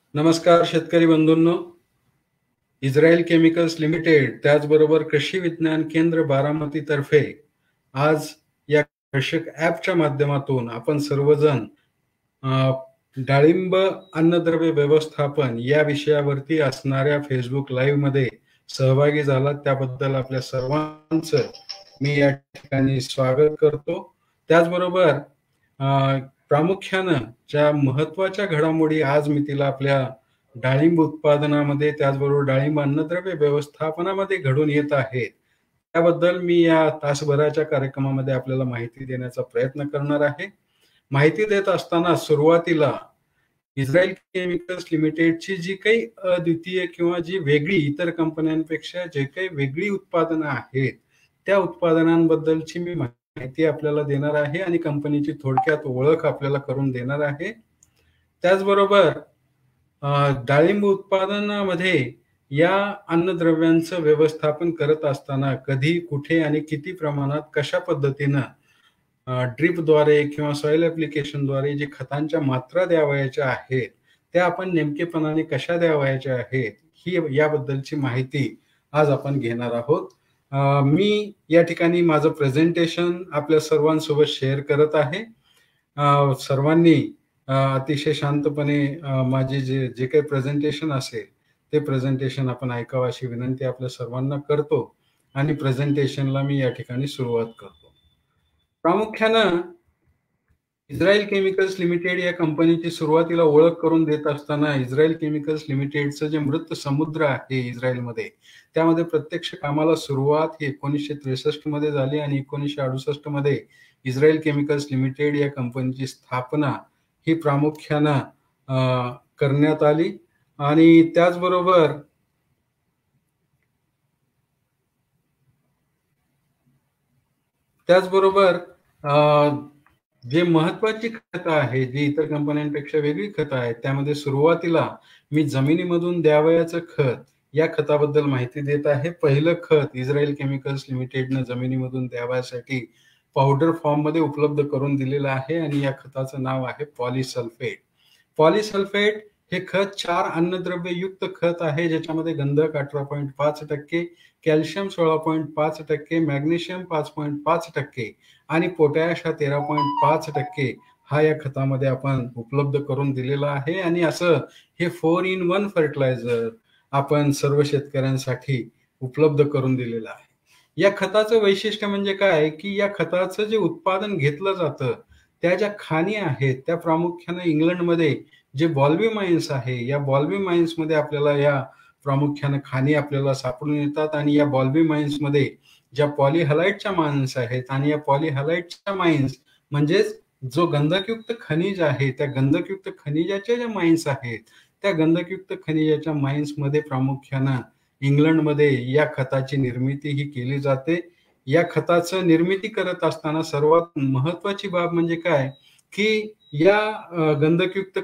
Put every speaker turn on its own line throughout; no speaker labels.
नमस्कार शेतकरी बंधूंनो. Israel chemicals limited त्याचबरोबर कृषी विज्ञान केंद्र बारामती तर्फे आज या कृषक ॲपच्या माध्यमातून आपण सर्वजण डाळिंब अन्नद्रव्य व्यवस्थापन या विषयावरती असणाऱ्या फेसबुक लाईव्ह मध्ये सहभागी झालात, त्याबद्दल आपल्या सर्वांचं मी या ठिकाणी स्वागत करतो. त्याचबरोबर प्रामुख्यानं ज्या महत्वाच्या घडामोडी आज मी तिला आपल्या डाळिंब उत्पादनामध्ये त्याचबरोबर डाळिंब अन्नद्रव्य व्यवस्थापनामध्ये घडून येत आहेत, त्याबद्दल मी या तासभराच्या कार्यक्रमामध्ये आपल्याला माहिती देण्याचा प्रयत्न करणार आहे. माहिती देत असताना सुरुवातीला इस्रायल केमिकल्स लिमिटेडची जी काही अद्वितीय किंवा जी वेगळी इतर कंपन्यांपेक्षा जे काही वेगळी उत्पादनं आहेत, त्या उत्पादनांबद्दलची मी माहिती आपल्याला देणार आहे आणि कंपनीची थोडक्यात ओळख आपल्याला करून देणार आहे. त्याचबरोबर डाळिंब उत्पादनामध्ये या अन्नद्रव्यांचं व्यवस्थापन करत असताना कधी, कुठे आणि किती प्रमाणात, कशा पद्धतीनं ड्रिपद्वारे किंवा सॉइल ॲप्लिकेशनद्वारे जे खतांच्या मात्रा द्यावयाच्या आहेत, त्या आपण नेमकेपणाने कशा द्यावयाच्या आहेत, ही याबद्दलची माहिती आज आपण घेणार आहोत. मी या ठिकाणी माझं प्रेझेंटेशन आपल्या सर्वांसोबत शेअर करत आहे. सर्वांनी अतिशय शांतपणे माझे जे काही प्रेझेंटेशन असेल ते प्रेझेंटेशन आपण ऐकावं अशी विनंती आपल्या सर्वांना करतो आणि प्रेझेंटेशनला मी या ठिकाणी सुरुवात करतो. प्रामुख्यानं इस्रायल केमिकल्स लिमिटेड या कंपनीची सुरुवातीला ओळख करून देत असताना इस्रायल केमिकल्स लिमिटेडचं जे मृत समुद्र आहे इस्रायलमध्ये, त्यामध्ये प्रत्यक्ष कामाला सुरुवात ही 1963 मध्ये झाली आणि 1968 मध्ये इस्रायल केमिकल्स लिमिटेड या कंपनीची स्थापना ही प्रामुख्यानं करण्यात आली. आणि त्याचबरोबर जे महत्वाची खतं आहे, जी इतर कंपन्यांपेक्षा वेगळी खतं आहेत, त्यामध्ये सुरुवातीला मी जमिनीमधून द्यावयाचं खत या खताबद्दल माहिती देत आहे. पहिलं खत इस्रायल केमिकल्स लिमिटेडनं जमिनीमधून द्यावयासाठी पावडर फॉर्ममध्ये उपलब्ध करून दिलेलं आहे आणि या खताचं नाव आहे पॉलिसल्फेट. पॉलिसल्फेट हे खत 4 अन्नद्रव्ययुक्त खत आहे, ज्याच्यामध्ये गंधक 18.5%, कॅल्शियम 16.5%, मॅग्नेशियम 5.5% आणि पोटॅश हा 13.5% हा या खतामध्ये आपण उपलब्ध करून दिलेला आहे. आणि असं हे 4 in 1 फर्टिलायझर आपण सर्व शेतकऱ्यांसाठी उपलब्ध करून दिलेलं आहे. या खताचं वैशिष्ट्य म्हणजे काय, की या खताचं जे उत्पादन घेतलं जातं, त्या ज्या खाणी आहेत त्या प्रामुख्यानं इंग्लंडमध्ये जे बॉल्बी माइन्स आहे, या बॉल्बी माइन्समध्ये आपल्याला या प्रामुख्यानं खाणी आपल्याला सापडून येतात. आणि या बॉल्बी माइन्समध्ये ज्या पॉलीहलाइटच्या माइन्स आहेत आणि या पॉलीहलाइटच्या माइन्स म्हणजेच जो गंधकयुक्त खनिज आहे, त्या गंधकयुक्त खनिजाच्या ज्या माइन्स आहेत, त्या गंधकयुक्त खनिजाच्या माइन्समध्ये प्रामुख्यानं इंग्लंडमध्ये या खताची निर्मिती ही केली जाते. या खताचं निर्मिती करत असताना सर्वात महत्वाची बाब म्हणजे काय, की या गंधकयुक्त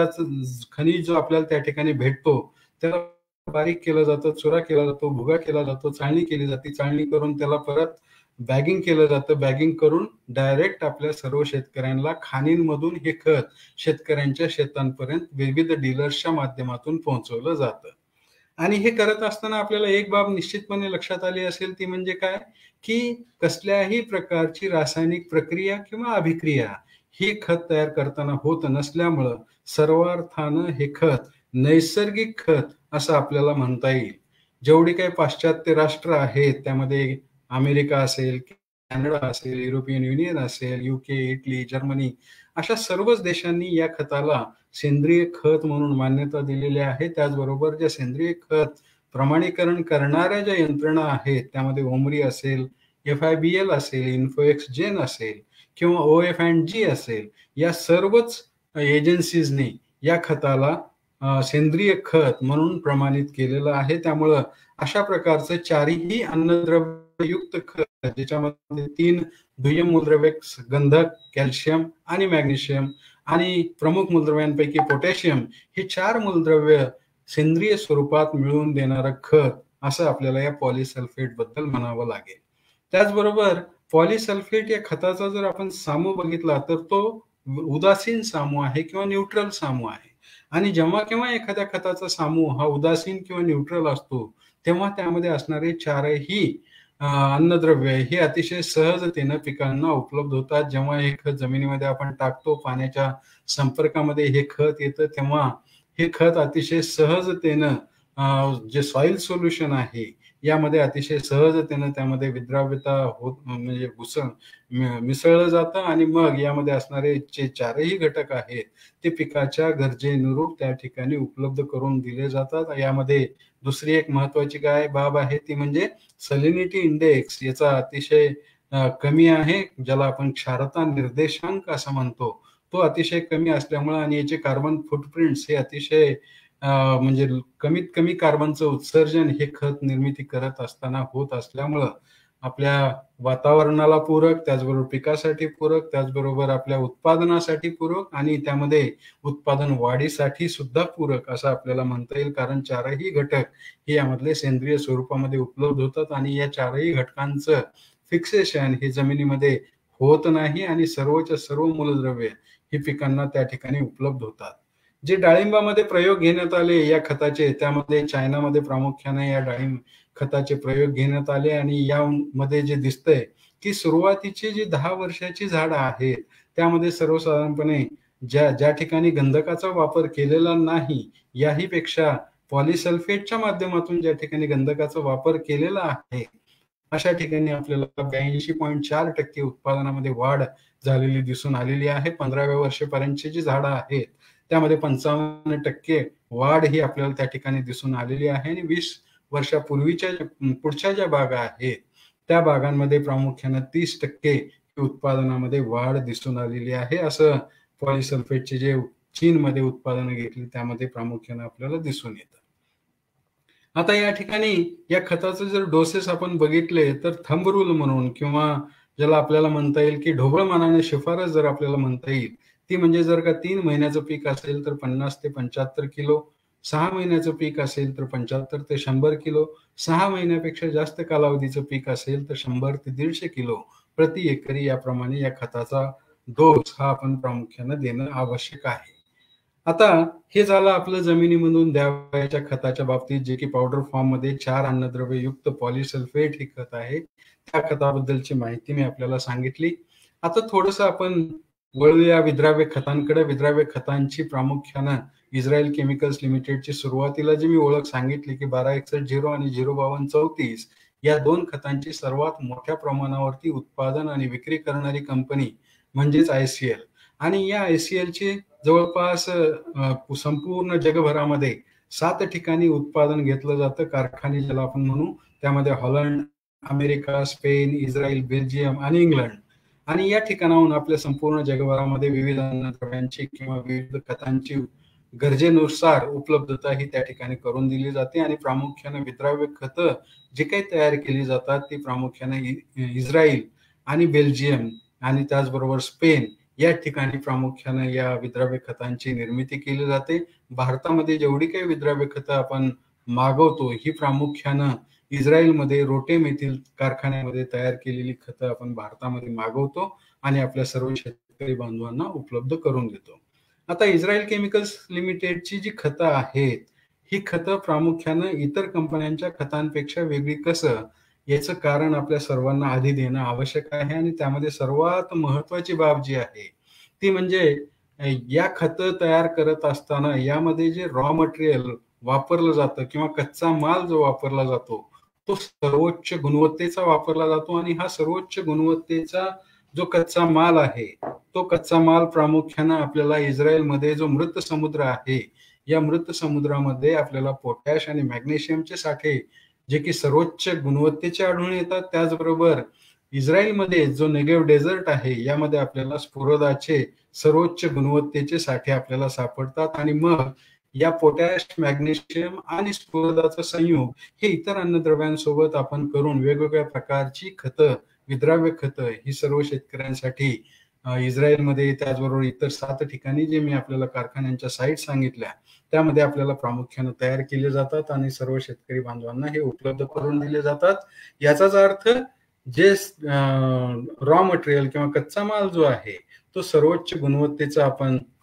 खनिज जो आपल्याला त्या ठिकाणी भेटतो, त्याला बारीक केलं जातं, चुरा केला जातो, भुगा केला जातो, चाळणी केली जाते. चाळणी करून त्याला परत बॅगिंग केलं जातं. बॅगिंग करून डायरेक्ट आपल्या सर्व शेतकऱ्यांना खाणींमधून हे खत शेतकऱ्यांच्या शेतांपर्यंत विविध डीलर्सच्या माध्यमातून पोहोचवलं जातं. आणि हे करत असताना आपल्याला एक बाब निश्चितपणे लक्षात आली असेल, ती म्हणजे काय, की कसल्याही प्रकारची रासायनिक प्रक्रिया किंवा अभिक्रिया ही खत तयार करताना होत नसल्यामुळं सर्वार्थानं हे खत नैसर्गिक खत असं आपल्याला म्हणता येईल. जेवढी काही पाश्चात्य राष्ट्र आहेत, त्यामध्ये अमेरिका असेल, कॅनडा असेल, युरोपियन युनियन असेल, UK, इटली, जर्मनी अशा सर्वच देशांनी या खताला सेंद्रिय खत म्हणून मान्यता दिलेली आहे. त्याचबरोबर ज्या सेंद्रिय खत प्रमाणीकरण करणाऱ्या ज्या यंत्रणा आहेत, त्यामध्ये ओमरी असेल, FIBL असेल, इन्फोएक्सजेन असेल किंवा OF&G असेल, या सर्वच एजन्सीजनी या खताला सेंद्रिय खत म्हणून प्रमाणित केलेलं आहे. त्यामुळं अशा प्रकारचं चारही अन्नद्रव्ययुक्त खत, ज्याच्यामध्ये 3 दुय्यम मूलद्रव्ये गंधक, कॅल्शियम आणि मॅग्नेशियम आणि प्रमुख मूलद्रव्यांपैकी पोटॅशियम, हे 4 मूलद्रव्य सेंद्रिय स्वरूपात मिळवून देणारं खत असं आपल्याला या पॉलिसल्फेट बद्दल म्हणावं लागेल. त्याचबरोबर पॉलिसल्फेट या खताचा जर आपण सामू बघितला तर तो उदासीन सामू आहे किंवा न्यूट्रल सामू आहे. आणि जेव्हा केव्हा एखाद्या खताचा समूह हा उदासीन किंवा न्यूट्रल असतो, तेव्हा त्यामध्ये असणारे चारही अन्नद्रव्य हे अतिशय सहजतेनं पिकांना उपलब्ध होतात. जेव्हा हे खत जमिनीमध्ये आपण टाकतो, पाण्याच्या संपर्कामध्ये हे खत येतं, तेव्हा हे खत अतिशय सहजतेनं जे सॉइल सोल्युशन आहे, यामध्ये अतिशय सहजतेनं त्यामध्ये विद्राव्यता होत म्हणजे मिसळलं जातं आणि मग यामध्ये असणारे जे चारही घटक आहेत, ते पिकाच्या गरजेनुरूप त्या ठिकाणी उपलब्ध करून दिले जातात. यामध्ये दुसरी एक महत्त्वाची काय बाब आहे, ती म्हणजे सॅलिनिटी इंडेक्स याचा अतिशय कमी आहे, ज्याला आपण क्षारता निर्देशांक असं म्हणतो. तो अतिशय कमी असल्यामुळं आणि याचे कार्बन फुटप्रिंट्स हे अतिशय म्हणजे कमीत कमी कार्बनचं उत्सर्जन हे खत निर्मिती करत असताना होत असल्यामुळं आपल्या वातावरणाला पूरक, त्याचबरोबर पिकासाठी पूरक, त्याचबरोबर आपल्या उत्पादनासाठी पूरक आणि त्यामध्ये उत्पादन वाढीसाठी सुद्धा पूरक असं आपल्याला म्हणता येईल. कारण चारही घटक हे यामधले सेंद्रिय स्वरूपामध्ये उपलब्ध होतात आणि या चारही घटकांचं फिक्सेशन हे जमिनीमध्ये होत नाही आणि सर्वच्या सर्व मूलद्रव्ये ही पिकांना त्या ठिकाणी उपलब्ध होतात. जे डाळिंबामध्ये प्रयोग घेण्यात आले या खताचे, त्यामध्ये चायनामध्ये प्रामुख्याने या डाळिंब खताचे प्रयोग घेण्यात आले आणि यामध्ये जे दिसतंय, की सुरुवातीची जी 10 वर्षाची झाडं आहेत, त्यामध्ये सर्वसाधारणपणे ज्या ज्या ठिकाणी गंधकाचा वापर केलेला नाही, याही पेक्षा पॉलिसल्फेटच्या माध्यमातून ज्या ठिकाणी गंधकाचा वापर केलेला आहे, अशा ठिकाणी आपल्याला 82.4% उत्पादनामध्ये वाढ झालेली दिसून आलेली आहे. 15व्या वर्षापर्यंतची जी झाडं आहेत, त्यामध्ये 55% वाढ ही आपल्याला त्या ठिकाणी दिसून आलेली आहे आणि 20 वर्षापूर्वीच्या पुढच्या ज्या बागा आहेत, त्या बागांमध्ये प्रामुख्याने 30% उत्पादनामध्ये वाढ दिसून आलेली आहे. असं पॉलिसल्फेटचे जे चीनमध्ये उत्पादनं घेतली, त्यामध्ये प्रामुख्याने आपल्याला दिसून येतं. आता या ठिकाणी या खताचे जर डोसेस आपण बघितले, तर थंब रूल म्हणून किंवा ज्याला आपल्याला म्हणता येईल, की ढोबळमानाने शिफारस जर आपल्याला म्हणता येईल, ती म्हणजे जर का 3 महिन्याचं पीक असेल तर 50 ते 75 किलो, 6 महिन्याचं पीक असेल तर 75 ते 100 किलो, 6 महिन्यापेक्षा जास्त कालावधीचं पीक असेल तर 100 ते 150 किलो प्रति एकरी याप्रमाणे या खताचा डोस हा आपण प्रामुख्याने देणं आवश्यक आहे. आता हे झालं आपलं जमिनीमधून द्यावयाच्या खताच्या बाबतीत, जे की पावडर फॉर्ममध्ये 4 अन्नद्रव्य युक्त पॉलिसल्फेट हे खत आहे. त्या खताबद्दलची माहिती मी आपल्याला सांगितली. आता थोडंसं आपण वळूया विद्राव्य खतांकडे. विद्राव्य खतांची प्रामुख्यानं इस्रायल केमिकल्स लिमिटेडची सुरुवातीला जी मी ओळख सांगितली, की 1261 आणि 05234 या 2 खतांची सर्वात मोठ्या प्रमाणावरती उत्पादन आणि विक्री करणारी कंपनी म्हणजेच ICL आणि या ICLची जवळपास संपूर्ण जगभरामध्ये 7 ठिकाणी उत्पादन घेतलं जातं. कारखाने ज्याला आपण म्हणू, त्यामध्ये Holland, America, Spain, Israel, Belgium आणि इंग्लंड आणि या ठिकाणाहून आपल्या संपूर्ण जगभरामध्ये विविध अन्नद्रव्यांची किंवा विविध खतांची गरजेनुसार उपलब्धता ही त्या ठिकाणी करून दिली जाते आणि प्रामुख्याने विद्राव्य खतं जी काही तयार केली जातात, ती प्रामुख्याने इस्रायल आणि बेल्जियम आणि त्याचबरोबर स्पेन या ठिकाणी प्रामुख्याने या विद्राव्य खतांची निर्मिती केली जाते. भारतामध्ये जेवढी काही विद्राव्य खतं आपण मागवतो, ही प्रामुख्यानं इस्रायलमध्ये रोटेम येथील कारखान्यामध्ये तयार केलेली खतं आपण भारतामध्ये मागवतो आणि आपल्या सर्व शेतकरी बांधवांना उपलब्ध करून देतो. आता इस्रायल केमिकल्स लिमिटेडची जी खतं आहेत, ही खतं प्रामुख्यानं इतर कंपन्यांच्या खतांपेक्षा वेगळी कसं? याचं कारण आपल्या सर्वांना आधी देणं आवश्यक आहे आणि त्यामध्ये सर्वात महत्त्वाची बाब जी आहे, ती म्हणजे या खतं तयार करत असताना यामध्ये जे रॉ मटेरियल वापरलं जातं किंवा कच्चा माल जो वापरला जातो, तो सर्वोच्च गुणवत्तेचा वापरला जातो आणि हा सर्वोच्च गुणवत्तेचा जो कच्चा माल आहे, तो कच्चा माल प्रामुख्यानं आपल्याला इस्रायलमध्ये जो मृत समुद्र आहे, या मृत समुद्रामध्ये आपल्याला पोटॅश आणि मॅग्नेशियमचे साठे जे की सर्वोच्च गुणवत्तेचे आढळून येतात. त्याचबरोबर इस्रायलमध्ये जो नेगेव्ह डेझर्ट आहे, यामध्ये आपल्याला स्फुरदाचे सर्वोच्च गुणवत्तेचे साठे आपल्याला सापडतात आणि मग या पोटॅश, मॅग्नेशियम आणि स्फुरदाचा संयोग हे इतर अन्नद्रव्यांसोबत आपण करून वेगवेगळ्या प्रकारची खतं, विद्राव्य खतं ही सर्व शेतकऱ्यांसाठी इस्रायलमध्ये त्याचबरोबर इतर 7 ठिकाणी जे मी आपल्याला कारखान्यांच्या साईट सांगितल्या, त्यामध्ये आपल्याला प्रामुख्याने तयार केले जातात आणि सर्व शेतकरी बांधवांना हे उपलब्ध करून दिले जातात. याचाच अर्थ जे रॉ मटेरियल किंवा कच्चा माल जो आहे, तो सर्वोच्च गुणवत्तेचा आपण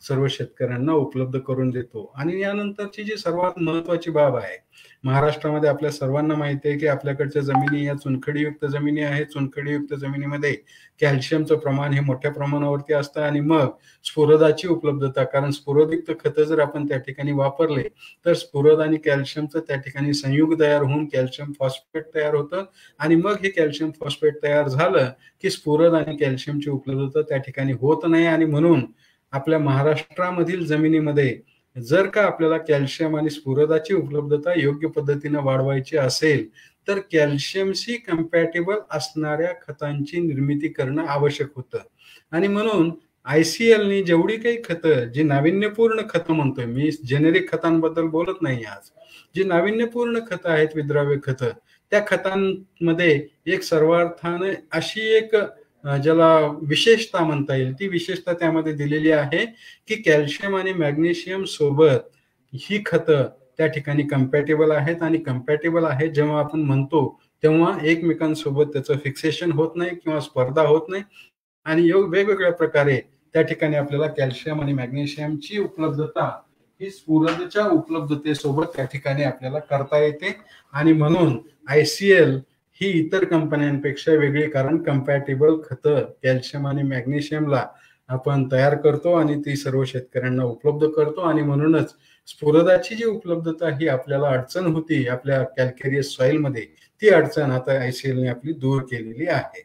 सर्व शेतकऱ्यांना उपलब्ध करून देतो. आणि यानंतरची जी सर्वात महत्त्वाची बाब आहे, महाराष्ट्रामध्ये आपल्या सर्वांना माहिती आहे, की आपल्याकडच्या जमिनी या चुनखडीयुक्त जमिनी आहेत. चुनखडीयुक्त जमिनीमध्ये कॅल्शियमचं प्रमाण हे मोठ्या प्रमाणावरती असतं आणि मग स्फुरदाची उपलब्धता, कारण स्फुरदयुक्त खतं जर आपण त्या ठिकाणी वापरले, तर स्फुरद आणि कॅल्शियमचं त्या ठिकाणी संयुग तयार होऊन कॅल्शियम फॉस्फेट तयार होतं आणि मग हे कॅल्शियम फॉस्फेट तयार झालं, की स्फुरद आणि कॅल्शियमची उपलब्धता त्या ठिकाणी होत नाही आणि म्हणून आपल्या महाराष्ट्रामधील जमिनीमध्ये जर का आपल्याला कॅल्शियम आणि स्फुरदाची उपलब्धता योग्य पद्धतीने वाढवायची असेल, तर कॅल्शियमशी कम्पॅटेबल असणाऱ्या खतांची निर्मिती करणं आवश्यक होतं. आणि म्हणून ICLनी जेवढी काही खतं, जी नाविन्यपूर्ण खतं म्हणतोय मी, जेनेरिक खतांबद्दल बोलत नाही आज. जी नाविन्यपूर्ण खतं आहेत, विद्राव्य खतं, त्या खतांमध्ये एक सर्वार्थाने अशी एक ज्याला विशेषता म्हणता येईल, ती विशेषता त्यामध्ये दिलेली आहे, की कॅल्शियम आणि मॅग्नेशियम सोबत ही खतं त्या ठिकाणी कम्पॅटेबल आहेत आणि कम्पॅटेबल आहेत जेव्हा आपण म्हणतो, तेव्हा एकमेकांसोबत त्याचं फिक्सेशन होत नाही किंवा स्पर्धा होत नाही आणि वेगवेगळ्या प्रकारे त्या ठिकाणी आपल्याला कॅल्शियम आणि मॅग्नेशियमची उपलब्धता ही स्फुरदच्या उपलब्धतेसोबत त्या ठिकाणी आपल्याला करता येते आणि म्हणून ICL ही इतर कंपन्यांपेक्षा वेगळी, कारण कम्पॅटेबल खतं कॅल्शियम आणि मॅग्नेशियमला आपण तयार करतो आणि ती सर्व शेतकऱ्यांना उपलब्ध करतो आणि म्हणूनच स्फुरदाची जी उपलब्धता ही आपल्याला अडचण होती आपल्या कॅल्केरियस सॉइलमध्ये, ती अडचण आता ICLने आपली दूर केलेली आहे.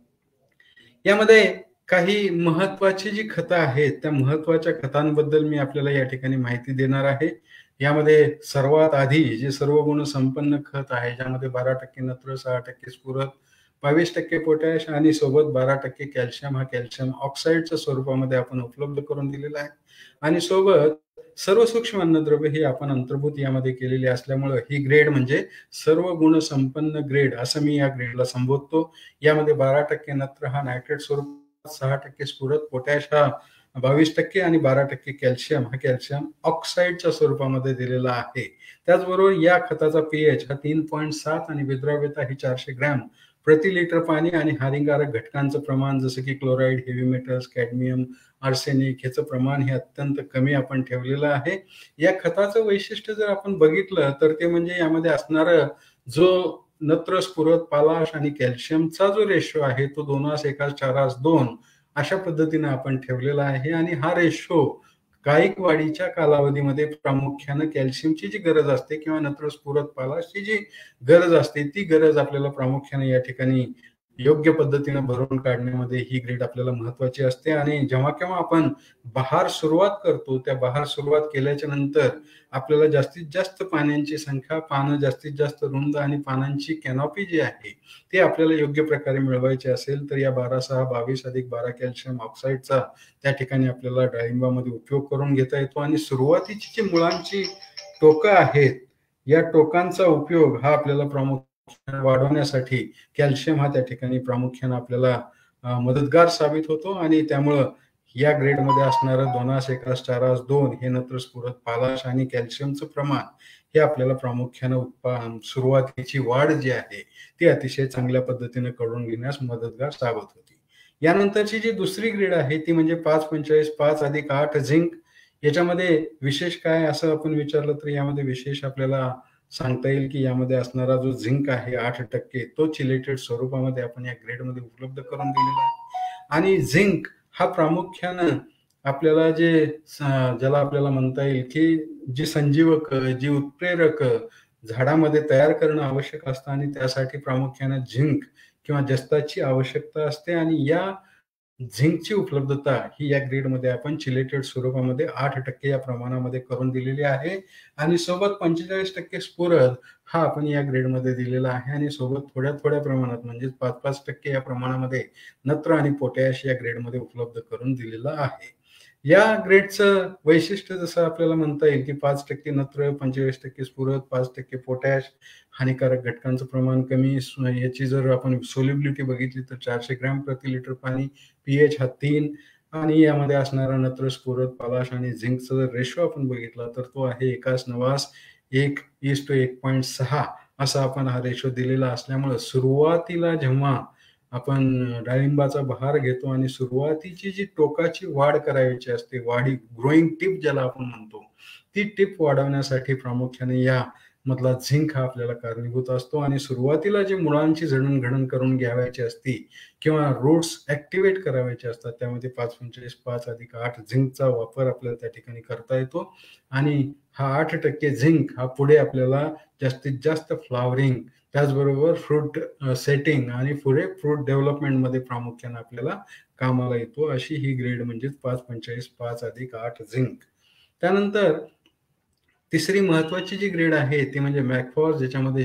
यामध्ये काही महत्वाची जी खतं आहेत, त्या महत्वाच्या खतांबद्दल मी आपल्याला या ठिकाणी माहिती देणार आहे. यामध्ये सर्वात आधी जे सर्व गुण संपन्न खत आहे, ज्यामध्ये 12% नत्र, 6% स्फुरद, 22% पोटॅश आणि सोबत 12% कॅल्शियम, हा कॅल्शियम ऑक्साईडच्या स्वरूपामध्ये आपण उपलब्ध करून दिलेला आहे. आणि सोबत सर्व सूक्ष्म अन्नद्रव्य हे आपण अंतर्भूत यामध्ये केलेली असल्यामुळे ही ग्रेड म्हणजे सर्व गुण संपन्न ग्रेड असं मी या ग्रेडला संबोधतो. यामध्ये 12% नत्र हा नायट्रेट स्वरूपात, 6% स्फुरद, पोटॅश हा 22% आणि 12% कॅल्शियम हा कॅल्शियम ऑक्साईडच्या स्वरूपामध्ये दिलेला आहे. त्याचबरोबर या खताचा pH हा 3.7 आणि विद्राव्यता ही 400 ग्रॅम प्रति लिटर पाणी आणि हानिकारक घटकांचं प्रमाण जसं की chloride, heavy metals, cadmium, arsenic ह्याचं प्रमाण हे अत्यंत कमी आपण ठेवलेलं आहे. या खताचं वैशिष्ट्य जर आपण बघितलं तर ते म्हणजे यामध्ये असणारं जो नत्र, स्फुरद, पालाश आणि कॅल्शियमचा जो रेशो आहे तो 2:1:4:2 अशा पद्धतीने आपण ठेवलेला आहे आणि हा रेशो कायिक वाढीच्या कालावधीमध्ये प्रामुख्याने कॅल्शियमची जी गरज असते किंवा नत्र, स्फुरद, पालाशची जी गरज असते, ती गरज आपल्याला प्रामुख्याने या ठिकाणी योग्य पद्धतीने भरून काढण्यामध्ये ही ग्रेड आपल्याला महत्वाची असते. आणि जेव्हा केव्हा आपण बहार सुरुवात करतो, त्या बहार सुरुवात केल्याच्या नंतर आपल्याला जास्तीत जास्त पानांची संख्या, पानं जास्तीत जास्त रुंद आणि पानांची कॅनॉपी जी आहे ती आपल्याला योग्य प्रकारे मिळवायची असेल तर या 12:6:22 अधिक 12 कॅल्शियम ऑक्साईडचा त्या ठिकाणी आपल्याला डाळिंबामध्ये उपयोग करून घेता येतो. आणि सुरुवातीची जी मुळांची टोकं आहेत, या टोकांचा उपयोग हा आपल्याला प्रामुख्याने वाढवण्यासाठी कॅल्शियम हा त्या ठिकाणी प्रामुख्याने आपल्याला मदतगार साबित होतो आणि त्यामुळं या ग्रेडमध्ये असणारं 2:1:4:2 हे नत्र, स्फुरद, पालाश आणि कॅल्शियमचं प्रमाण हे आपल्याला प्रामुख्याने सुरुवातीची वाढ जी आहे ती अतिशय चांगल्या पद्धतीने करून घेण्यास मदतगार साबित होती. यानंतरची जी दुसरी ग्रेड आहे ती म्हणजे 5:45:5 अधिक 8 झिंक. याच्यामध्ये विशेष काय असं आपण विचारलं तर यामध्ये विशेष आपल्याला सांगता येईल की यामध्ये असणारा जो झिंक आहे 8% तो चिलेटेड स्वरूपामध्ये आपण या ग्रेडमध्ये उपलब्ध करून दिलेला आहे. आणि झिंक हा प्रामुख्यानं आपल्याला ज्याला आपल्याला म्हणता येईल की जी संजीवक, जी उत्प्रेरक झाडामध्ये तयार करणं आवश्यक असतं आणि त्यासाठी प्रामुख्याने झिंक किंवा जस्ताची आवश्यकता असते. आणि या झिंकची उपलब्धता ही या ग्रेडमध्ये आपण चिलेटेड स्वरूपामध्ये 8% या प्रमाणामध्ये करून दिलेली आहे. आणि सोबत 45% स्फुरद हा आपण या ग्रेडमध्ये दिलेला आहे आणि सोबत थोड्या थोड्या प्रमाणात म्हणजे 5-5% या प्रमाणामध्ये नत्र आणि पोटॅश या ग्रेडमध्ये उपलब्ध करून दिलेलं आहे. या ग्रेडचं वैशिष्ट्य जसं आपल्याला म्हणता येईल की 5% नत्र, 45% स्फुरद, 5% पोटॅश, हानिकारक घटकांचं प्रमाण कमी, याची जर आपण सोल्युबिलिटी बघितली तर 400 ग्रॅम प्रति लिटर पाणी, pH हा 3 आणि यामध्ये असणारा नत्र, स्फुरद, पालाश आणि झिंकचा जर रेशो आपण बघितला तर तो आहे 1:1:1.6 असा आपण हा रेशो दिलेला असल्यामुळे सुरुवातीला जेव्हा आपण डाळिंबाचा बहार घेतो आणि सुरुवातीची जी टोकाची वाढ करायची असते, ग्रोइंग टिप ज्याला आपण म्हणतो, ती टिप वाढवण्यासाठी प्रामुख्याने या मधला झिंक हा आपल्याला कारणीभूत असतो आणि सुरुवातीला जी मुळांची जडणघडण करून घ्यावयाची असती किंवा रूट्स ॲक्टिव्हेट करायचे असतात, त्यामध्ये 5-25, 5+8 झिंकचा वापर आपल्याला त्या ठिकाणी करता येतो आणि हा 8% झिंक हा पुढे आपल्याला जास्तीत जास्त फ्लॉवरिंग, त्याचबरोबर फ्रूट सेटिंग आणि पुढे फ्रूट डेव्हलपमेंटमध्ये प्रामुख्याने आपल्याला कामाला येतो. अशी ही ग्रेड म्हणजेच 5-25, 5+8 झिंक. त्यानंतर तिसरी महत्वाची जी ग्रेड आहे ती म्हणजे मॅकफॉस, ज्याच्यामध्ये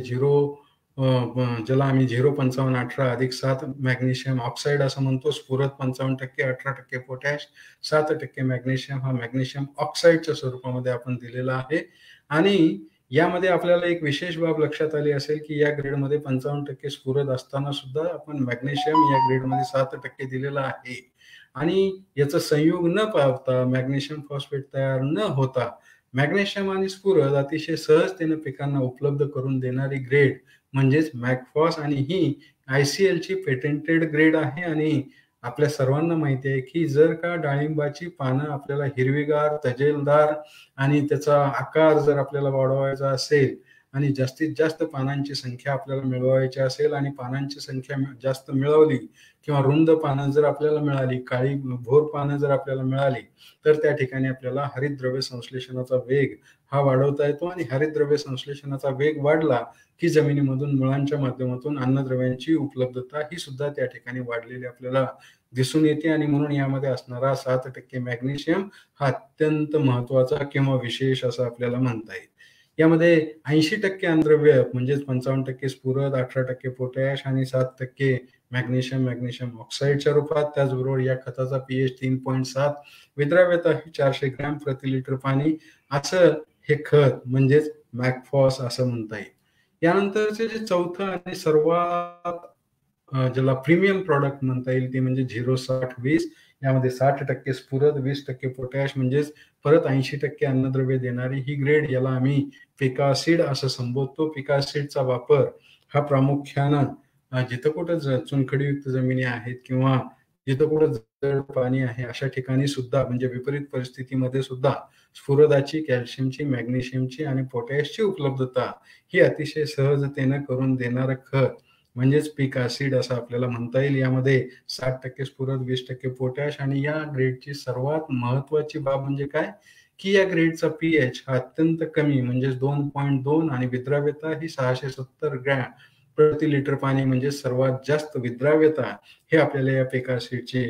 ज्याला आम्ही 0.5518 अधिक 7 मॅग्नेशियम ऑक्साईड असं म्हणतो. स्फुरद 55%, 18% पोटॅश, 7% मॅग्नेशियम हा मॅग्नेशियम ऑक्साईडच्या स्वरूपामध्ये आपण दिलेला आहे. आणि यामध्ये आपल्याला एक विशेष बाब लक्षात आली असेल की या ग्रेडमध्ये 55% स्फुरद असताना सुद्धा आपण मॅग्नेशियम या ग्रेडमध्ये 7% दिलेला आहे आणि याचं संयोग न पावता मॅग्नेशियम फॉस्फेट तयार न होता मॅग्नेशियम आणि स्फुरद अतिशय सहजतेने पिकांना उपलब्ध करून देणारी ग्रेड म्हणजेच मॅकफॉस आणि ही ICLची पेटेंटेड ग्रेड आहे. आणि आपल्या सर्वांना माहिती आहे की जर का डाळिंबाची पानं आपल्याला हिरवीगार, तजेलदार आणि त्याचा आकार जर आपल्याला वाढवायचा असेल आणि जास्तीत जास्त पानांची संख्या आपल्याला मिळवायची असेल आणि पानांची संख्या जास्त मिळवली किंवा रुंद पानं जर आपल्याला मिळाली, काळी भोर पानं जर आपल्याला मिळाली, तर त्या ठिकाणी आपल्याला हरितद्रव्य संश्लेषणाचा वेग हा वाढवता येतो आणि हरितद्रव्य संश्लेषणाचा वेग वाढला की जमिनीमधून मुळांच्या माध्यमातून अन्नद्रव्यांची उपलब्धता ही सुद्धा त्या ठिकाणी वाढलेली आपल्याला दिसून येते. आणि म्हणून यामध्ये असणारा 7% मॅग्नेशियम हा अत्यंत महत्वाचा किंवा विशेष असं आपल्याला म्हणता येईल. यामध्ये 80% अन्नद्रव्य म्हणजेच 55% स्फुरद, 18% पोटॅश आणि 7% मॅग्नेशियम ऑक्साईडच्या रूपात. त्याचबरोबर या खताचा pH 3.7, विद्राव्यता ही 400 ग्रॅम प्रति लिटर पाणी असं हे खत म्हणजेच मॅकफॉस असं म्हणता येईल. यानंतरचे जे चौथं आणि सर्वात ज्याला प्रीमियम प्रॉडक्ट म्हणता येईल ते म्हणजे 0-60-20. यामध्ये 60% स्फुरद, 20% पोटॅश म्हणजेच परत 80% अन्नद्रव्य देणारी ही ग्रेड, याला आम्ही पिकासीड असं संबोधतो. पिकासीडचा वापर हा प्रामुख्यानं जिथं कुठं चुनखडीयुक्त जमिनी आहेत किंवा जिथं कुठं जड पाणी आहे अशा ठिकाणी सुद्धा म्हणजे विपरीत परिस्थितीमध्ये सुद्धा स्फुरदाची, कॅल्शियमची, मॅग्नेशियमची आणि पोटॅशची उपलब्धता ही अतिशय सहजतेनं करून देणारं खत म्हणजेच पिकासीड असं आपल्याला म्हणता येईल. यामध्ये 60% स्फुरद, 20% पोटॅश आणि या ग्रेडची सर्वात महत्वाची बाब म्हणजे काय की या ग्रेडचा pH हा अत्यंत कमी म्हणजेच 2.2 आणि विद्राव्यता ही 670 ग्रॅम प्रति लिटर पाणी म्हणजे सर्वात जास्त विद्राव्यता हे आपल्याला या पिकासीडची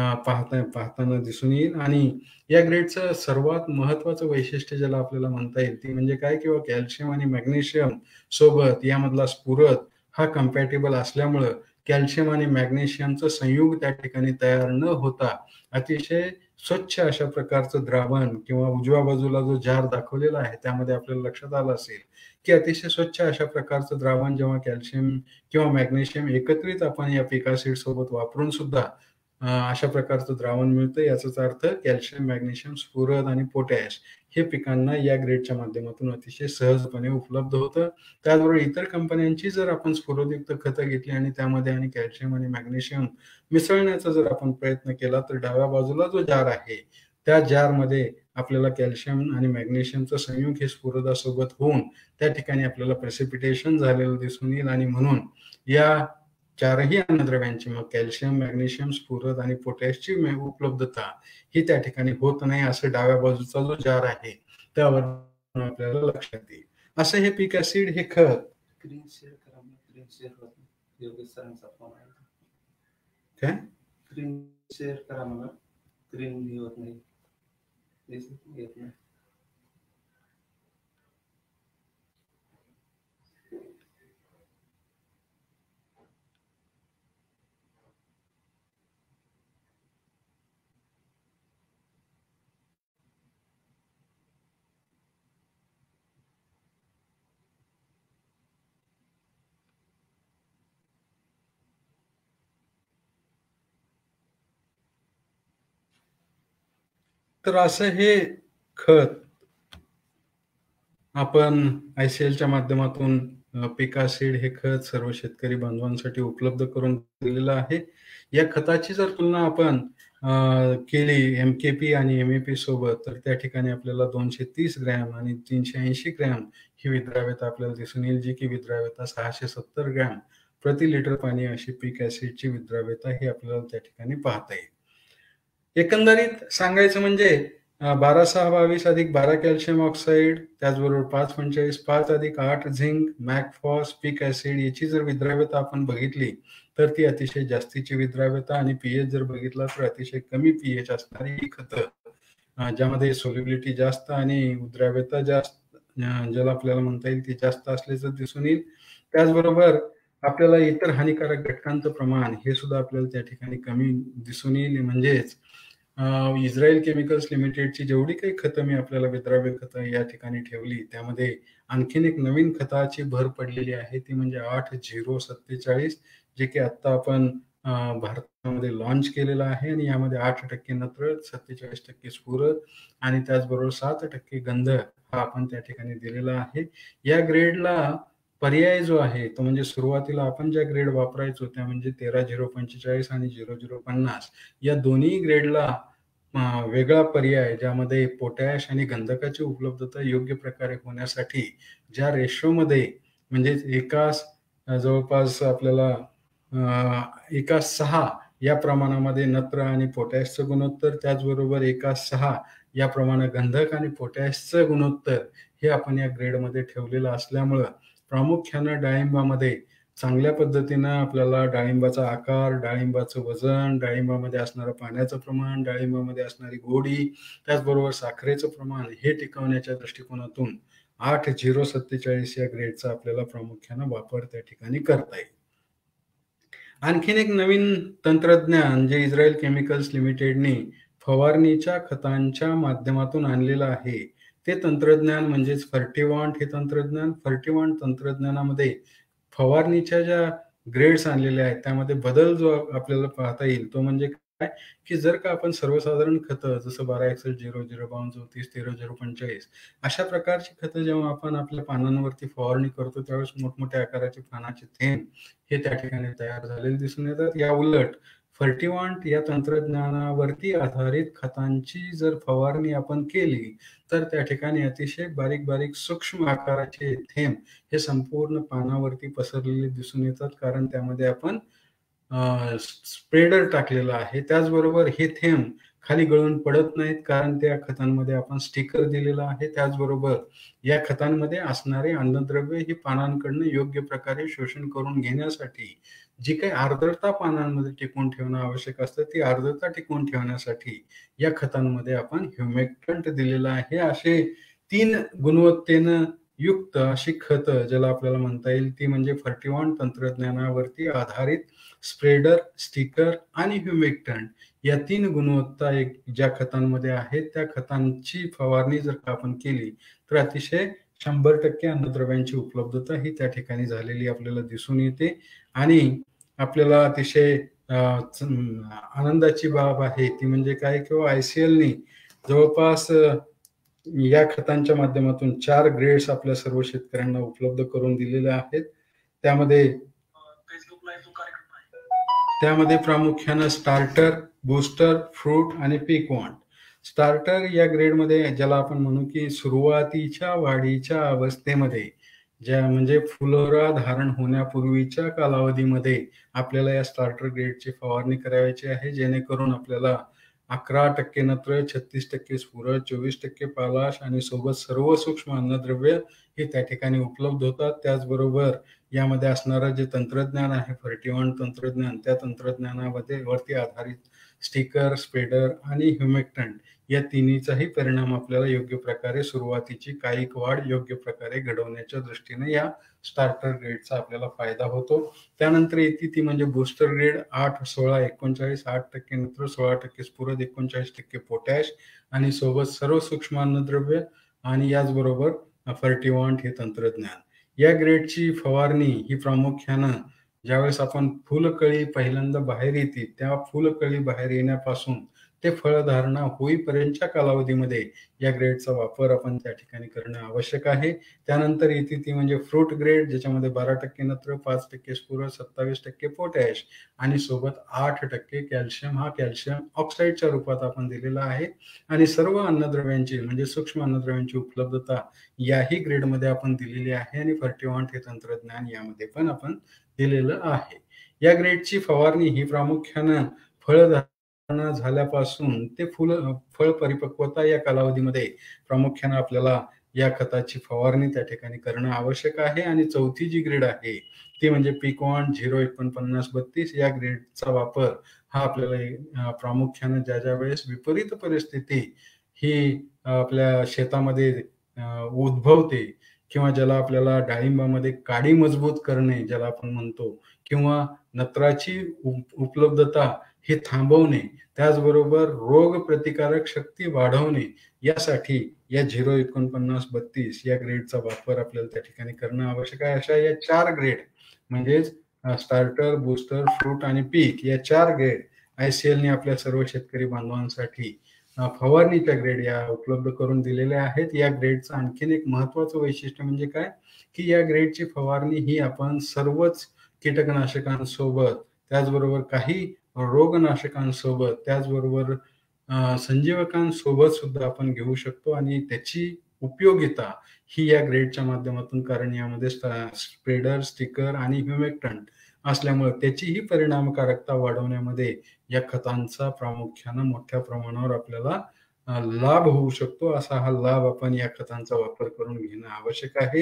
पाहताना दिसून येईल. आणि या ग्रेडचं सर्वात महत्वाचं वैशिष्ट्य ज्याला आपल्याला म्हणता येईल ती म्हणजे काय किंवा कॅल्शियम आणि मॅग्नेशियम सोबत यामधला स्फुरद हा कम्पॅटेबल असल्यामुळं कॅल्शियम आणि मॅग्नेशियमचं संयुग त्या ठिकाणी तयार न होता अतिशय स्वच्छ अशा प्रकारचं द्रावण किंवा उजव्या बाजूला जो जार दाखवलेला आहे त्यामध्ये आपल्याला लक्षात आलं असेल की अतिशय स्वच्छ अशा प्रकारचं द्रावण जेव्हा कॅल्शियम किंवा मॅग्नेशियम एकत्रित आपण या पिकासीड सोबत वापरून सुद्धा अशा प्रकारचं द्रावण मिळतं. याचाच अर्थ कॅल्शियम, मॅग्नेशियम, स्फुरद आणि पोटॅश हे पिकांना या ग्रेडच्या माध्यमातून अतिशय सहजपणे उपलब्ध होतं. त्याचबरोबर इतर कंपन्यांची जर आपण स्फुरदयुक्त खतं घेतली आणि त्यामध्ये आणि कॅल्शियम आणि मॅग्नेशियम मिसळण्याचा जर आपण प्रयत्न केला तर डाव्या बाजूला जो जार आहे त्या जारमध्ये आपल्याला कॅल्शियम आणि मॅग्नेशियमचं संयुग हे स्फुरदासोबत होऊन त्या ठिकाणी आपल्याला प्रेसिपिटेशन झालेलं दिसून येईल. आणि म्हणून या चारही अन्नद्रव्यांची मग कॅल्शियम, मॅग्नेशियम, स्फुरद आणि पोटॅशची उपलब्धता ही त्या ठिकाणी होत नाही असं डाव्या बाजूचा जो जार आहे त्यावर आपल्याला लक्षात येईल. असं हे पीक ऍसिड हे खत
स्क्रीन शेअर करा. स्क्रीन शेअर होत नाही. योगेश सरांचा फोन आहे.
काय
स्क्रीन शेअर करा मला. स्क्रीन होत नाही. येत नाही.
तर असं हे खत आपण ICLच्या माध्यमातून पिकासीड हे खत सर्व शेतकरी बांधवांसाठी उपलब्ध करून दिलेलं आहे. या खताची जर तुलना आपण केली MKP आणि MEP सोबत, तर त्या ठिकाणी आपल्याला 230 ग्रॅम आणि 380 ग्रॅम ही विद्राव्यता आपल्याला दिसून येईल, जी की विद्राव्यता 670 ग्रॅम प्रति लिटर पाणी अशी पीक ॲसिडची विद्राव्यता ही आपल्याला त्या ठिकाणी पाहता येईल. एकंदरीत सांगायचं म्हणजे 12-6-22 अधिक 12 कॅल्शियम ऑक्साईड, त्याचबरोबर 5-45, 5 अधिक 8 झिंक, मॅकफॉस, पीक ॲसिड याची जर विद्राव्यता आपण बघितली तर ती अतिशय जास्तीची विद्राव्यता आणि पीएच जर बघितला तर अतिशय कमी पीएच असणारी ही खतं, ज्यामध्ये सोल्युबिलिटी जास्त आणि विद्राव्यता जास्त, ज्याला आपल्याला म्हणता येईल ती जास्त असल्याचं दिसून येईल. त्याचबरोबर आपल्याला इतर हानिकारक घटकांचं प्रमाण हे सुद्धा आपल्याला त्या ठिकाणी कमी दिसून येईल. म्हणजेच इस्रायल केमिकल्स लिमिटेडची जेवढी काही खतं मी आपल्याला विद्राव्य खतं या ठिकाणी ठेवली, त्यामध्ये आणखीन एक नवीन खताची भर पडलेली आहे, ती म्हणजे 8-0-47, जे की आता आपण भारतामध्ये लॉन्च केलेलं आहे आणि यामध्ये 8% नत्र, 47% स्फुरद आणि त्याचबरोबर 7% गंधक हा आपण त्या ठिकाणी दिलेला आहे. या ग्रेडला पर्याय जो आहे तो म्हणजे सुरुवातीला आपण ज्या ग्रेड वापरायचो त्या म्हणजे 13-0-45 आणि 0-0-50 या दोन्ही ग्रेडला वेगळा पर्याय, ज्यामध्ये पोटॅश आणि गंधकाची उपलब्धता योग्य प्रकारे होण्यासाठी ज्या रेशोमध्ये म्हणजे एकास जवळपास आपल्याला 1:6 या प्रमाणामध्ये नत्र आणि पोटॅशचं गुणोत्तर, त्याचबरोबर 1:6 या प्रमाणे गंधक आणि पोटॅशचं गुणोत्तर हे आपण या ग्रेडमध्ये ठेवलेलं असल्यामुळं प्रामुख्यानं डाळिंबामध्ये चांगल्या पद्धतीनं आपल्याला डाळिंबाचा आकार, डाळिंबाचं वजन, डाळिंबामध्ये असणारं पाण्याचं प्रमाण, डाळिंबामध्ये असणारी गोडी, त्याचबरोबर साखरेचं प्रमाण हे टिकवण्याच्या दृष्टिकोनातून 8-0-47 या ग्रेडचा आपल्याला प्रामुख्यानं वापर त्या ठिकाणी करता येईल. आणखीन एक नवीन तंत्रज्ञान जे इस्रायल केमिकल्स लिमिटेडने फवारणीच्या खतांच्या माध्यमातून आणलेलं आहे, ते तंत्रज्ञान म्हणजेच फर्टिवांट हे तंत्रज्ञान. फर्टिवांट तंत्रज्ञानामध्ये फवारणीच्या ज्या ग्रेड्स आणलेल्या आहेत त्यामध्ये बदल जो आपल्याला पाहता येईल तो म्हणजे काय, की जर का आपण सर्वसाधारण खतं जसं 12-XL, 0-0-52, 13-0-45 अशा प्रकारची खतं जेव्हा आपण आपल्या पानांवरती फवारणी करतो त्यावेळेस मोठमोठ्या आकाराचे पानाचे थेंब हे त्या ठिकाणी तयार झालेले दिसून येतात. या उलट फर्टिवांट या तंत्रज्ञानावरती आधारित खतांची जर फवारणी आपण केली तर त्या ठिकाणी अतिशय बारीक बारीक सूक्ष्म आकाराचे थेंब हे संपूर्ण पानावरती पसरलेले दिसून येतात, कारण त्यामध्ये आपण स्प्रेडर टाकलेला आहे. त्याचबरोबर हे थेंब खाली गळून पडत नाहीत, कारण त्या खतांमध्ये आपण स्टिकर दिलेला आहे. त्याचबरोबर या खतांमध्ये असणारे अन्नद्रव्य ही पानांकडनं योग्य प्रकारे शोषण करून घेण्यासाठी जी काही आर्द्रता पानांमध्ये टिकवून ठेवणं आवश्यक असतं, ती आर्द्रता टिकवून ठेवण्यासाठी या खतांमध्ये आपण ह्युमेक्टंट दिलेलं आहे. असे 3 गुणवत्तेनं युक्त अशी खतं ज्याला आपल्याला म्हणता येईल ती म्हणजे फर्टिवांट तंत्रज्ञानावरती आधारित स्प्रेडर, स्टिकर आणि ह्युमेक्टंट या 3 गुणवत्ता ज्या खतांमध्ये आहेत त्या खतांची फवारणी जर का आपण केली तर अतिशय 100% अन्नद्रव्यांची उपलब्धता ही त्या ठिकाणी झालेली आपल्याला दिसून येते. आणि आपल्याला अतिशय आनंदाची बाब आहे ती म्हणजे काय, किंवा ICLने जवळपास या खतांच्या माध्यमातून 4 ग्रेड्स आपल्या सर्व शेतकऱ्यांना उपलब्ध करून दिलेले आहेत. त्यामध्ये प्रामुख्यानं स्टार्टर, बूस्टर, फ्रूट आणि पीकवॉन्ट. स्टार्टर या ग्रेडमध्ये ज्याला आपण म्हणू की सुरुवातीच्या वाढीच्या अवस्थेमध्ये ज्या म्हणजे फुलोरा धारण होण्यापूर्वीच्या कालावधीमध्ये आपल्याला या स्टार्टर ग्रेडची फवारणी करायची आहे, जेणेकरून आपल्याला 11% नत्र, 36% स्फुरद, 24% पालाश आणि सोबत सर्व सूक्ष्म अन्नद्रव्य हे त्या ठिकाणी उपलब्ध होतात. त्याचबरोबर यामध्ये असणारं जे तंत्रज्ञान आहे फर्टिवांट तंत्रज्ञान, त्या तंत्रज्ञानामध्ये वरती आधारित स्टिकर, स्प्रेडर आणि ह्युमेक्टंट या तिन्हीचाही परिणाम आपल्याला योग्य प्रकारे सुरुवातीची कायिक वाढ योग्य प्रकारे घडवण्याच्या दृष्टीने या स्टार्टर ग्रेडचा आपल्याला फायदा होतो. त्यानंतर येते ती म्हणजे बूस्टर ग्रेड 8-16-39, 8% नत्र, 16% स्फुरद, 39% पोटॅश आणि सोबत सर्व सूक्ष्म अन्नद्रव्य आणि याचबरोबर फर्टिवांट हे तंत्रज्ञान. या ग्रेडची फवारणी ही प्रामुख्यानं ज्यावेळेस आपण फुलकळी पहिल्यांदा बाहेर येते त्या फुलकळी बाहेर येण्यापासून ते फळधारणा होईपर्यंतच्या कालावधीमध्ये या ग्रेडचा वापर आपण त्या ठिकाणी करणं आवश्यक आहे. त्यानंतर येते ती म्हणजे फ्रूट ग्रेड, ज्याच्यामध्ये 12% नत्र, 5% स्फुरद, 27% पोटॅश आणि सोबत 8% कॅल्शियम. हा कॅल्शियम ऑक्साईडच्या रूपात आपण दिलेला आहे आणि सर्व अन्नद्रव्यांची म्हणजे सूक्ष्म अन्नद्रव्यांची उपलब्धता याही ग्रेडमध्ये आपण दिलेली आहे आणि फर्टिवांट हे तंत्रज्ञान यामध्ये पण आपण दिलेलं आहे. या ग्रेडची फवारणी ही प्रामुख्यानं फळधारणा झाल्यापासून ते फळ परिपक्वता या कालावधीमध्ये प्रामुख्यानं आपल्याला या खताची फवारणी त्या ठिकाणी करणं आवश्यक आहे. आणि चौथी जी ग्रेड आहे ती म्हणजे पिकॉन 04932 या ग्रेडचा वापर हा आपल्याला प्रामुख्यानं ज्या वेळेस विपरीत परिस्थिती ही आपल्या शेतामध्ये उद्भवते किंवा ज्याला आपल्याला डाळिंबामध्ये काडी मजबूत करणे ज्याला आपण म्हणतो, किंवा नत्राची उपलब्धता हे थांबवणे, त्याचबरोबर रोग प्रतिकारक शक्ती वाढवणे यासाठी या 04932 या ग्रेडचा वापर आपल्याला त्या ठिकाणी करणं आवश्यक आहे. अशा या 4 ग्रेड म्हणजेच स्टार्टर, बूस्टर, फ्रूट आणि पीक या 4 ग्रेड ICL ने आपल्या सर्व शेतकरी बांधवांसाठी फवारणीच्या ग्रेड या उपलब्ध करून दिलेल्या आहेत. या ग्रेडचं आणखीन एक महत्वाचं वैशिष्ट्य म्हणजे काय, की या ग्रेडची फवारणी ही आपण सर्वच कीटकनाशकांसोबत, त्याचबरोबर काही रोगनाशकांसोबत, त्याचबरोबर संजीवकांसोबत सुद्धा आपण घेऊ शकतो आणि त्याची उपयोगिता ही या ग्रेडच्या माध्यमातून, कारण यामध्ये स्प्रेडर, स्टिकर आणि ह्युमेक्टंट असल्यामुळे त्याचीही परिणामकारकता वाढवण्यामध्ये या खतांचा प्रामुख्यानं मोठ्या प्रमाणावर आपल्याला लाभ होऊ शकतो. असा हा लाभ आपण या खतांचा वापर करून घेणं आवश्यक आहे.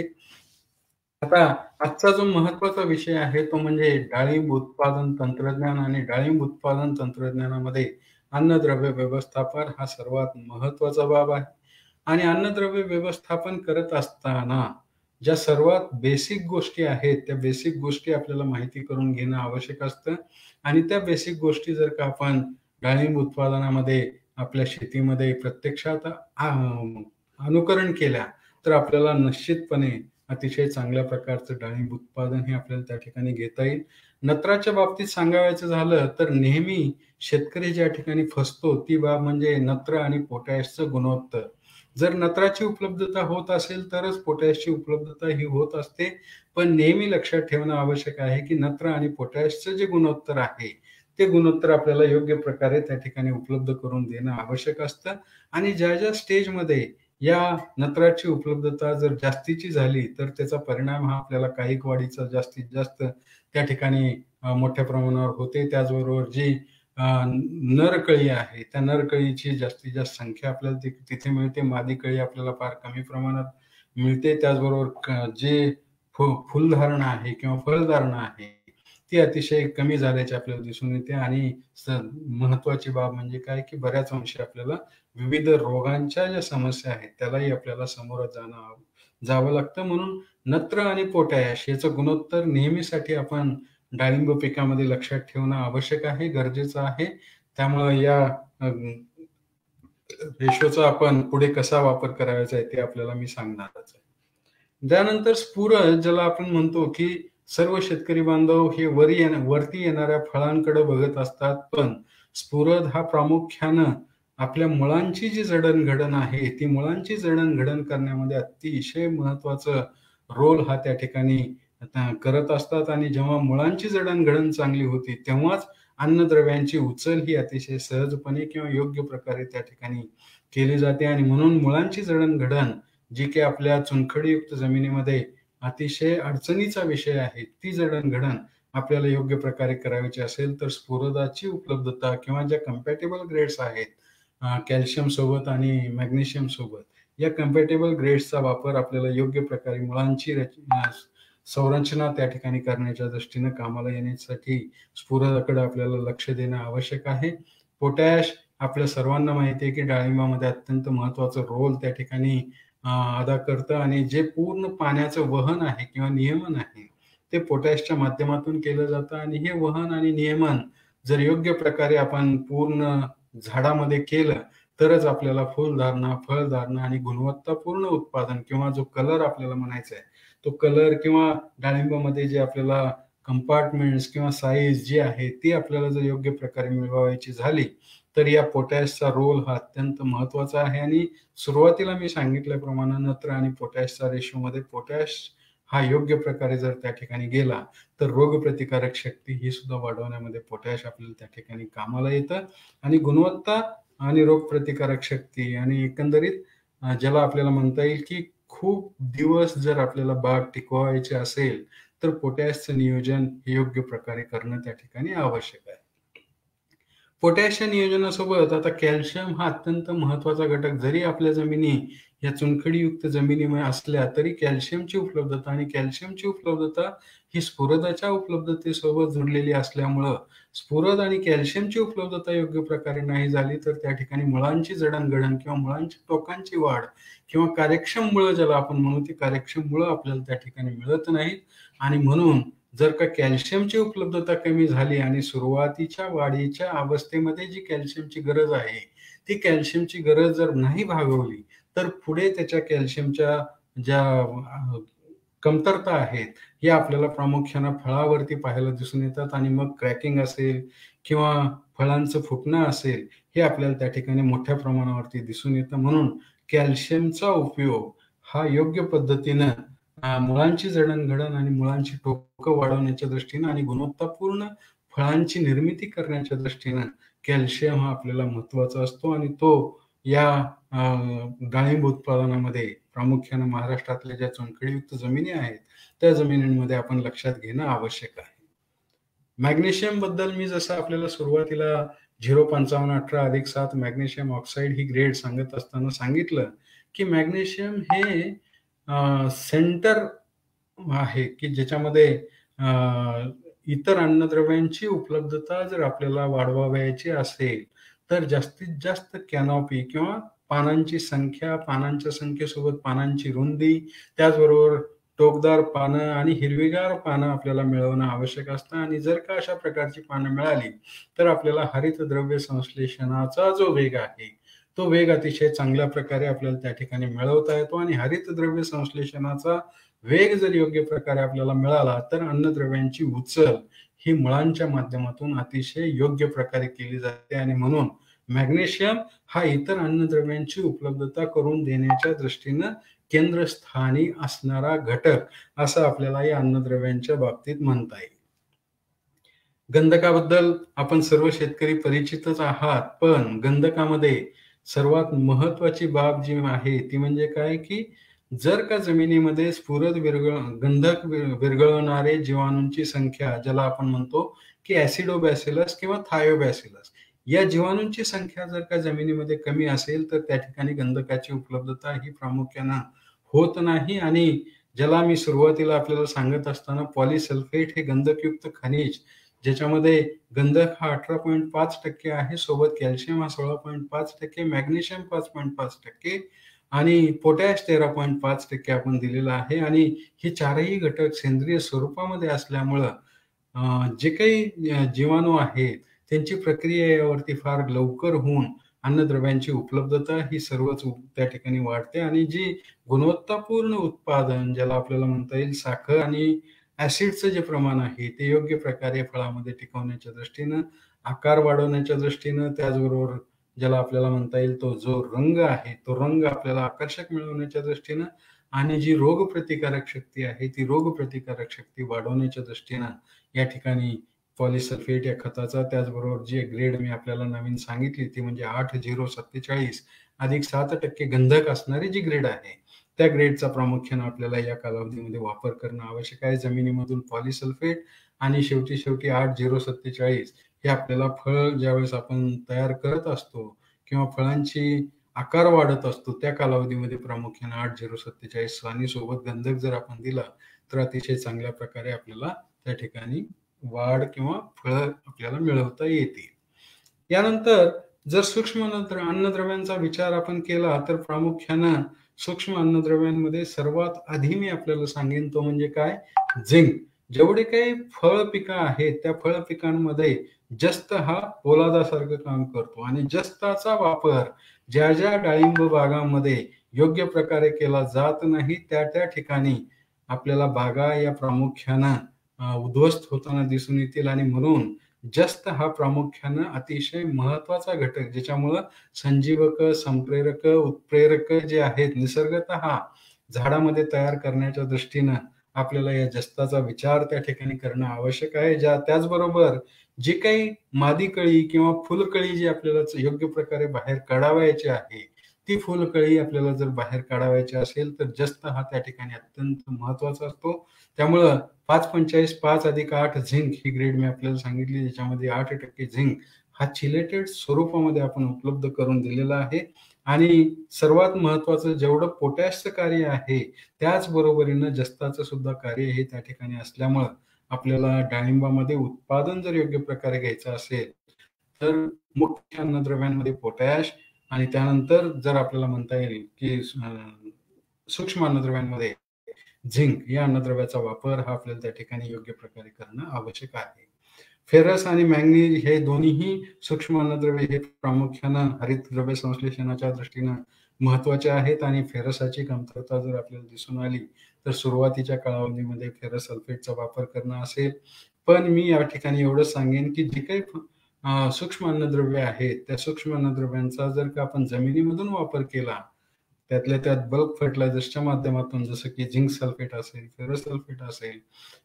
आता आजचा जो महत्वाचा विषय आहे तो म्हणजे डाळिंब उत्पादन तंत्रज्ञान आणि डाळिंब उत्पादन तंत्रज्ञानामध्ये अन्नद्रव्य व्यवस्थापन हा सर्वात महत्वाचा बाब आहे. आणि अन्नद्रव्य व्यवस्थापन करत असताना ज्या सर्वात बेसिक गोष्टी आहेत त्या बेसिक गोष्टी आपल्याला माहिती करून घेणं आवश्यक असतं. आणि त्या बेसिक गोष्टी जर का आपण डाळिंब उत्पादनामध्ये आपल्या शेतीमध्ये प्रत्यक्षात अनुकरण केल्या तर आपल्याला निश्चितपणे अतिशय चांगल्या प्रकारचं डाळिंब उत्पादन हे आपल्याला त्या ठिकाणी घेता येईल. नत्राच्या बाबतीत सांगायचं झालं तर नेहमी शेतकरी ज्या ठिकाणी फसतो ती बाब म्हणजे नत्र आणि पोटॅशचं गुणोत्तर. जर नत्राची उपलब्धता होत असेल तरच पोटॅशची उपलब्धता ही होत असते. पण नेहमी लक्षात ठेवणं आवश्यक आहे की नत्र आणि पोटॅशचं जे गुणोत्तर आहे ते गुणोत्तर आपल्याला योग्य प्रकारे त्या ठिकाणी उपलब्ध करून देणं आवश्यक असतं. आणि ज्या स्टेजमध्ये या नत्राची उपलब्धता जर जास्तीची झाली तर त्याचा परिणाम हा आपल्याला कायिक वाढीचा जास्तीत जास्त त्या ठिकाणी मोठ्या प्रमाणावर होते. त्याचबरोबर जी नरकळी आहे त्या नरकळीची जास्तीत जास्त संख्या आपल्याला तिथे मिळते. मादी कळी आपल्याला फार कमी प्रमाणात मिळते. त्याचबरोबर जे फुलधारणा आहे किंवा फळधारणा आहे ती अतिशय कमी झाल्याचे आपल्याला दिसून येते. आणि महत्वाची बाब म्हणजे काय की बऱ्याच अंशी आपल्याला विविध रोगांच्या ज्या समस्या आहेत त्यालाही आपल्याला समोर जावं लागतं. म्हणून नत्र आणि पोटॅश याचं गुणोत्तर नेहमीसाठी आपण डाळिंब पिकामध्ये लक्षात ठेवणं आवश्यक आहे, गरजेचं आहे. त्यामुळे या रेशोचा आपण पुढे कसा वापर करायचा आहे ते आपल्याला मी सांगणारच आहे. त्यानंतर स्फुरद, ज्याला आपण म्हणतो की सर्व शेतकरी बांधव हे वरती येणाऱ्या फळांकडे बघत असतात, पण स्फुरद हा प्रामुख्यानं आपल्या मुळांची जी जडणघडण आहे ती मुळांची जडणघडण करण्यामध्ये अतिशय महत्वाचं रोल हा त्या ठिकाणी करत असतात. आणि जेव्हा मुळांची जडणघडण चांगली होती तेव्हाच अन्नद्रव्यांची उचल ही अतिशय सहजपणे किंवा योग्य प्रकारे त्या ठिकाणी केली जाते. आणि म्हणून मुळांची जडणघडण जी की आपल्या चुनखडीयुक्त जमिनीमध्ये अतिशय अडचणीचा विषय आहे, ती जडणघडण आपल्याला योग्य प्रकारे करायची असेल तर स्फुरदाची उपलब्धता किंवा ज्या कम्पॅटेबल ग्रेड्स आहेत कॅल्शियम सोबत आणि मॅग्नेशियम सोबत, या कम्पॅटेबल ग्रेड्सचा वापर आपल्याला योग्य प्रकारे मुळांची संरचना त्या ठिकाणी करण्याच्या दृष्टीने कामाला येण्यासाठी स्फुरदाकडे आपल्याला लक्ष देणं आवश्यक आहे. पोटॅश आपल्या सर्वांना माहिती आहे की डाळिंबामध्ये अत्यंत महत्वाचं रोल त्या ठिकाणी अदा करतं. आणि जे पूर्ण पाण्याचं वहन आहे किंवा नियमन आहे ते पोटॅशच्या माध्यमातून केलं जातं. आणि हे वहन आणि नियमन जर योग्य प्रकारे आपण पूर्ण झाडामध्ये केलं तरच आपल्याला फुलधारणा, फळधारणा आणि गुणवत्तापूर्ण उत्पादन किंवा जो कलर आपल्याला म्हणायचा आहे तो कलर किंवा डाळिंबामध्ये जे आपल्याला कंपार्टमेंट्स किंवा साईज जी आहे ती आपल्याला जर योग्य प्रकारे मिळवायची झाली तर या पोटॅशचा रोल हा अत्यंत महत्वाचा आहे. आणि सुरुवातीला मी सांगितल्याप्रमाणे नत्र आणि पोटॅशच्या रेशोमध्ये पोटॅश हा योग्य प्रकारे जर त्या ठिकाणी गेला तर रोगप्रतिकारक शक्ती ही सुद्धा वाढवण्यामध्ये पोटॅश आपल्याला त्या ठिकाणी कामाला येतं. आणि गुणवत्ता आणि रोगप्रतिकारक शक्ती आणि एकंदरीत ज्याला आपल्याला म्हणता येईल की खूप दिवस जर आपल्याला बाग टिकवायचे असेल तर पोटॅशचं नियोजन योग्य प्रकारे करणं त्या ठिकाणी आवश्यक आहे. पोटॅशच्या नियोजनासोबत आता कॅल्शियम हा अत्यंत महत्वाचा घटक जरी आपल्या जमिनी या चुनखडीयुक्त जमिनीमध्ये असल्या तरी कॅल्शियमची उपलब्धता आणि कॅल्शियमची उपलब्धता ही स्फुरदाच्या उपलब्धतेसोबत जुडलेली असल्यामुळं स्फुरद आणि कॅल्शियमची उपलब्धता योग्य प्रकारे नाही झाली तर त्या ठिकाणी मुळांची जडणघडण किंवा मुळांच्या टोकांची वाढ किंवा कार्यक्षम मुळं ज्याला आपण म्हणू ती कार्यक्षम मुळं आपल्याला त्या ठिकाणी मिळत नाहीत. आणि म्हणून जर का कॅल्शियमची उपलब्धता कमी झाली आणि सुरुवातीच्या वाढीच्या अवस्थेमध्ये जी कॅल्शियमची गरज आहे ती कॅल्शियमची गरज जर नाही भागवली तर पुढे त्याच्या कॅल्शियमच्या ज्या कमतरता आहेत या आपल्याला प्रामुख्याने फळावरती पाहायला दिसून येतात. आणि मग क्रॅकिंग असेल किंवा फळांचं फुटणं असेल हे आपल्याला त्या ठिकाणी मोठ्या प्रमाणावरती दिसून येतं. म्हणून कॅल्शियमचा उपयोग हा योग्य पद्धतीनं मुळांची जडणघडण आणि मुळांची टोकं वाढवण्याच्या दृष्टीनं आणि गुणवत्तापूर्ण फळांची निर्मिती करण्याच्या दृष्टीनं कॅल्शियम हा आपल्याला महत्वाचा असतो. आणि तो या डाळिंब उत्पादनामध्ये प्रामुख्याने महाराष्ट्रातल्या ज्या चुनखडीयुक्त जमिनी आहेत त्या जमिनींमध्ये आपण लक्षात घेणं आवश्यक आहे. मॅग्नेशियम बद्दल मी जसं आपल्याला सुरुवातीला 0.5518+7 मॅग्नेशियम ऑक्साईड ही ग्रेड सांगत असताना सांगितलं की मॅग्नेशियम हे सेंटर आहे की ज्याच्यामध्ये इतर अन्नद्रव्यांची उपलब्धता जर आपल्याला वाढवायची असेल तर जास्तीत जास्त कॅनॉपी किंवा पानांची संख्या, पानांच्या संख्येसोबत पानांची रुंदी, त्याचबरोबर टोकदार पानं आणि हिरवीगार पानं आपल्याला मिळवणं आवश्यक असतं. आणि जर का अशा प्रकारची पानं मिळाली तर आपल्याला हरितद्रव्य संश्लेषणाचा जो वेग आहे तो वेग अतिशय चांगल्या प्रकारे आपल्याला त्या ठिकाणी मिळवता येतो. आणि हरितद्रव्य संश्लेषणाचा वेग जर योग्य प्रकारे आपल्याला मिळाला तर अन्नद्रव्यांची उचल ही मुळांच्या माध्यमातून अतिशय योग्य प्रकारे केली जाते. आणि म्हणून मॅग्नेशियम हा इतर अन्नद्रव्यांची उपलब्धता करून देण्याच्या दृष्टीनं केंद्रस्थानी असणारा घटक असं आपल्याला या अन्नद्रव्यांच्या बाबतीत म्हणता येईल. गंधकाबद्दल आपण सर्व शेतकरी परिचितच आहात, पण गंधकामध्ये सर्वात महत्वाची बाब जी आहे ती म्हणजे काय की जर का जमिनीमध्ये स्फुरद गंधक विरघळवणारे जीवाणूंची संख्या ज्याला आपण म्हणतो की ऍसिडोबॅसिलस किंवा थायोबॅसिलस या जीवाणूंची संख्या जर का जमिनीमध्ये कमी असेल तर त्या ठिकाणी गंधकाची उपलब्धता ही प्रामुख्याने होत नाही. आणि ज्याला मी सुरुवातीला आपल्याला सांगत असताना पॉलिसल्फेट हे गंधकयुक्त खनिज ज्याच्यामध्ये गंधक हा 18.5% आहे, सोबत कॅल्शियम हा 16.5%, मॅग्नेशियम 5.5% आणि पोटॅश 13.5% आपण दिलेला आहे. आणि हे चारही घटक सेंद्रिय स्वरूपामध्ये असल्यामुळं जे काही जीवाणू आहेत त्यांची प्रक्रिया यावरती फार लवकर होऊन अन्नद्रव्यांची उपलब्धता ही सर्वच त्या ठिकाणी वाढते. आणि जी गुणवत्तापूर्ण उत्पादन ज्याला आपल्याला म्हणता येईल साखर आणि ऍसिडचं जे प्रमाण आहे ते योग्य प्रकारे फळामध्ये टिकवण्याच्या दृष्टीनं, आकार वाढवण्याच्या दृष्टीनं, त्याचबरोबर ज्याला आपल्याला म्हणता येईल तो जो रंग आहे तो रंग आपल्याला आकर्षक मिळवण्याच्या दृष्टीनं आणि जी रोगप्रतिकारक शक्ती आहे ती रोगप्रतिकारक शक्ती वाढवण्याच्या दृष्टीनं या ठिकाणी पॉलिसल्फेट या खताचा, त्याचबरोबर जी ग्रेड मी आपल्याला नवीन सांगितली ती म्हणजे 8-0-47 अधिक 7% गंधक असणारी जी ग्रेड आहे त्या ग्रेडचा प्रामुख्याने आपल्याला या कालावधीमध्ये वापर करणं आवश्यक आहे. जमिनीमधून पॉलिसल्फेट आणि शेवटी 8-0-47 हे आपल्याला फळ ज्यावेळेस आपण तयार करत असतो किंवा फळांची आकार वाढत असतो त्या कालावधीमध्ये प्रामुख्याने 8-0-47 आणि सोबत गंधक जर आपण दिला तर अतिशय चांगल्या प्रकारे आपल्याला त्या ठिकाणी वाढ किंवा फळं आपल्याला मिळवता येतील. यानंतर जर सूक्ष्म अन्नद्रव्यांचा विचार आपण केला तर प्रामुख्यानं सूक्ष्म अन्नद्रव्यांमध्ये सर्वात आधी मी आपल्याला सांगेन तो म्हणजे काय, झिंक. जेवढे काही फळ पिकं आहेत त्या फळ पिकांमध्ये जस्त हा पोलादासारखं काम करतो आणि जस्ताचा वापर ज्या ज्या डाळिंब बागांमध्ये योग्य प्रकारे केला जात नाही त्या ठिकाणी आपल्याला बागा या प्रामुख्यानं उद्ध्वस्त होताना दिसून येतील. आणि म्हणून जस्त हा प्रामुख्यानं अतिशय महत्वाचा घटक, ज्याच्यामुळं संजीवक, संप्रेरक, उत्प्रेरक जे आहेत निसर्गतः झाडामध्ये तयार करण्याच्या दृष्टीनं आपल्याला या जस्ताचा विचार त्या ठिकाणी करणं आवश्यक आहे. त्याचबरोबर जी काही मादी कळी किंवा फुलकळी जी आपल्याला योग्य प्रकारे बाहेर काढावयाची आहे, ती फुलकळी आपल्याला जर बाहेर काढावयाची असेल तर जस्त हा त्या ठिकाणी अत्यंत महत्वाचा असतो. त्यामुळं 5:45 5+8 झिंक ही ग्रेड मी आपल्याला सांगितली, ज्याच्यामध्ये 8% झिंक हा चिलेटेड स्वरूपामध्ये आपण उपलब्ध करून दिलेला आहे. आणि सर्वात महत्वाचं, जेवढं पोटॅशचं कार्य आहे त्याच बरोबरीनं जस्ताचं सुद्धा कार्य हे त्या ठिकाणी असल्यामुळं आपल्याला डाळिंबामध्ये उत्पादन जर योग्य प्रकारे घ्यायचं असेल तर मुख्य अन्नद्रव्यांमध्ये पोटॅश आणि त्यानंतर जर आपल्याला म्हणता येईल की सूक्ष्म अन्नद्रव्यांमध्ये झिंक या अन्नद्रव्याचा वापर हा आपल्याला त्या ठिकाणी योग्य प्रकारे करणं आवश्यक आहे. फेरस आणि मॅंगनीज हे दोन्हीही सूक्ष्म अन्नद्रव्ये हे प्रामुख्यानं हरितद्रव्य संश्लेषणाच्या दृष्टीनं महत्वाचे आहेत आणि फेरसाची कमतरता जर आपल्याला दिसून आली तर सुरुवातीच्या कालावधीमध्ये फेरस सल्फेटचा वापर करणं असेल. पण मी या ठिकाणी एवढंच सांगेन की जे काही सूक्ष्म अन्नद्रव्ये आहेत त्या सूक्ष्म अन्नद्रव्यांचा जर का आपण जमिनीमधून वापर केला, त्यातल्या त्यात बल्क फर्टिलायझर्सच्या माध्यमातून, जसं की झिंक सल्फेट असेल, फेरस सल्फेट असेल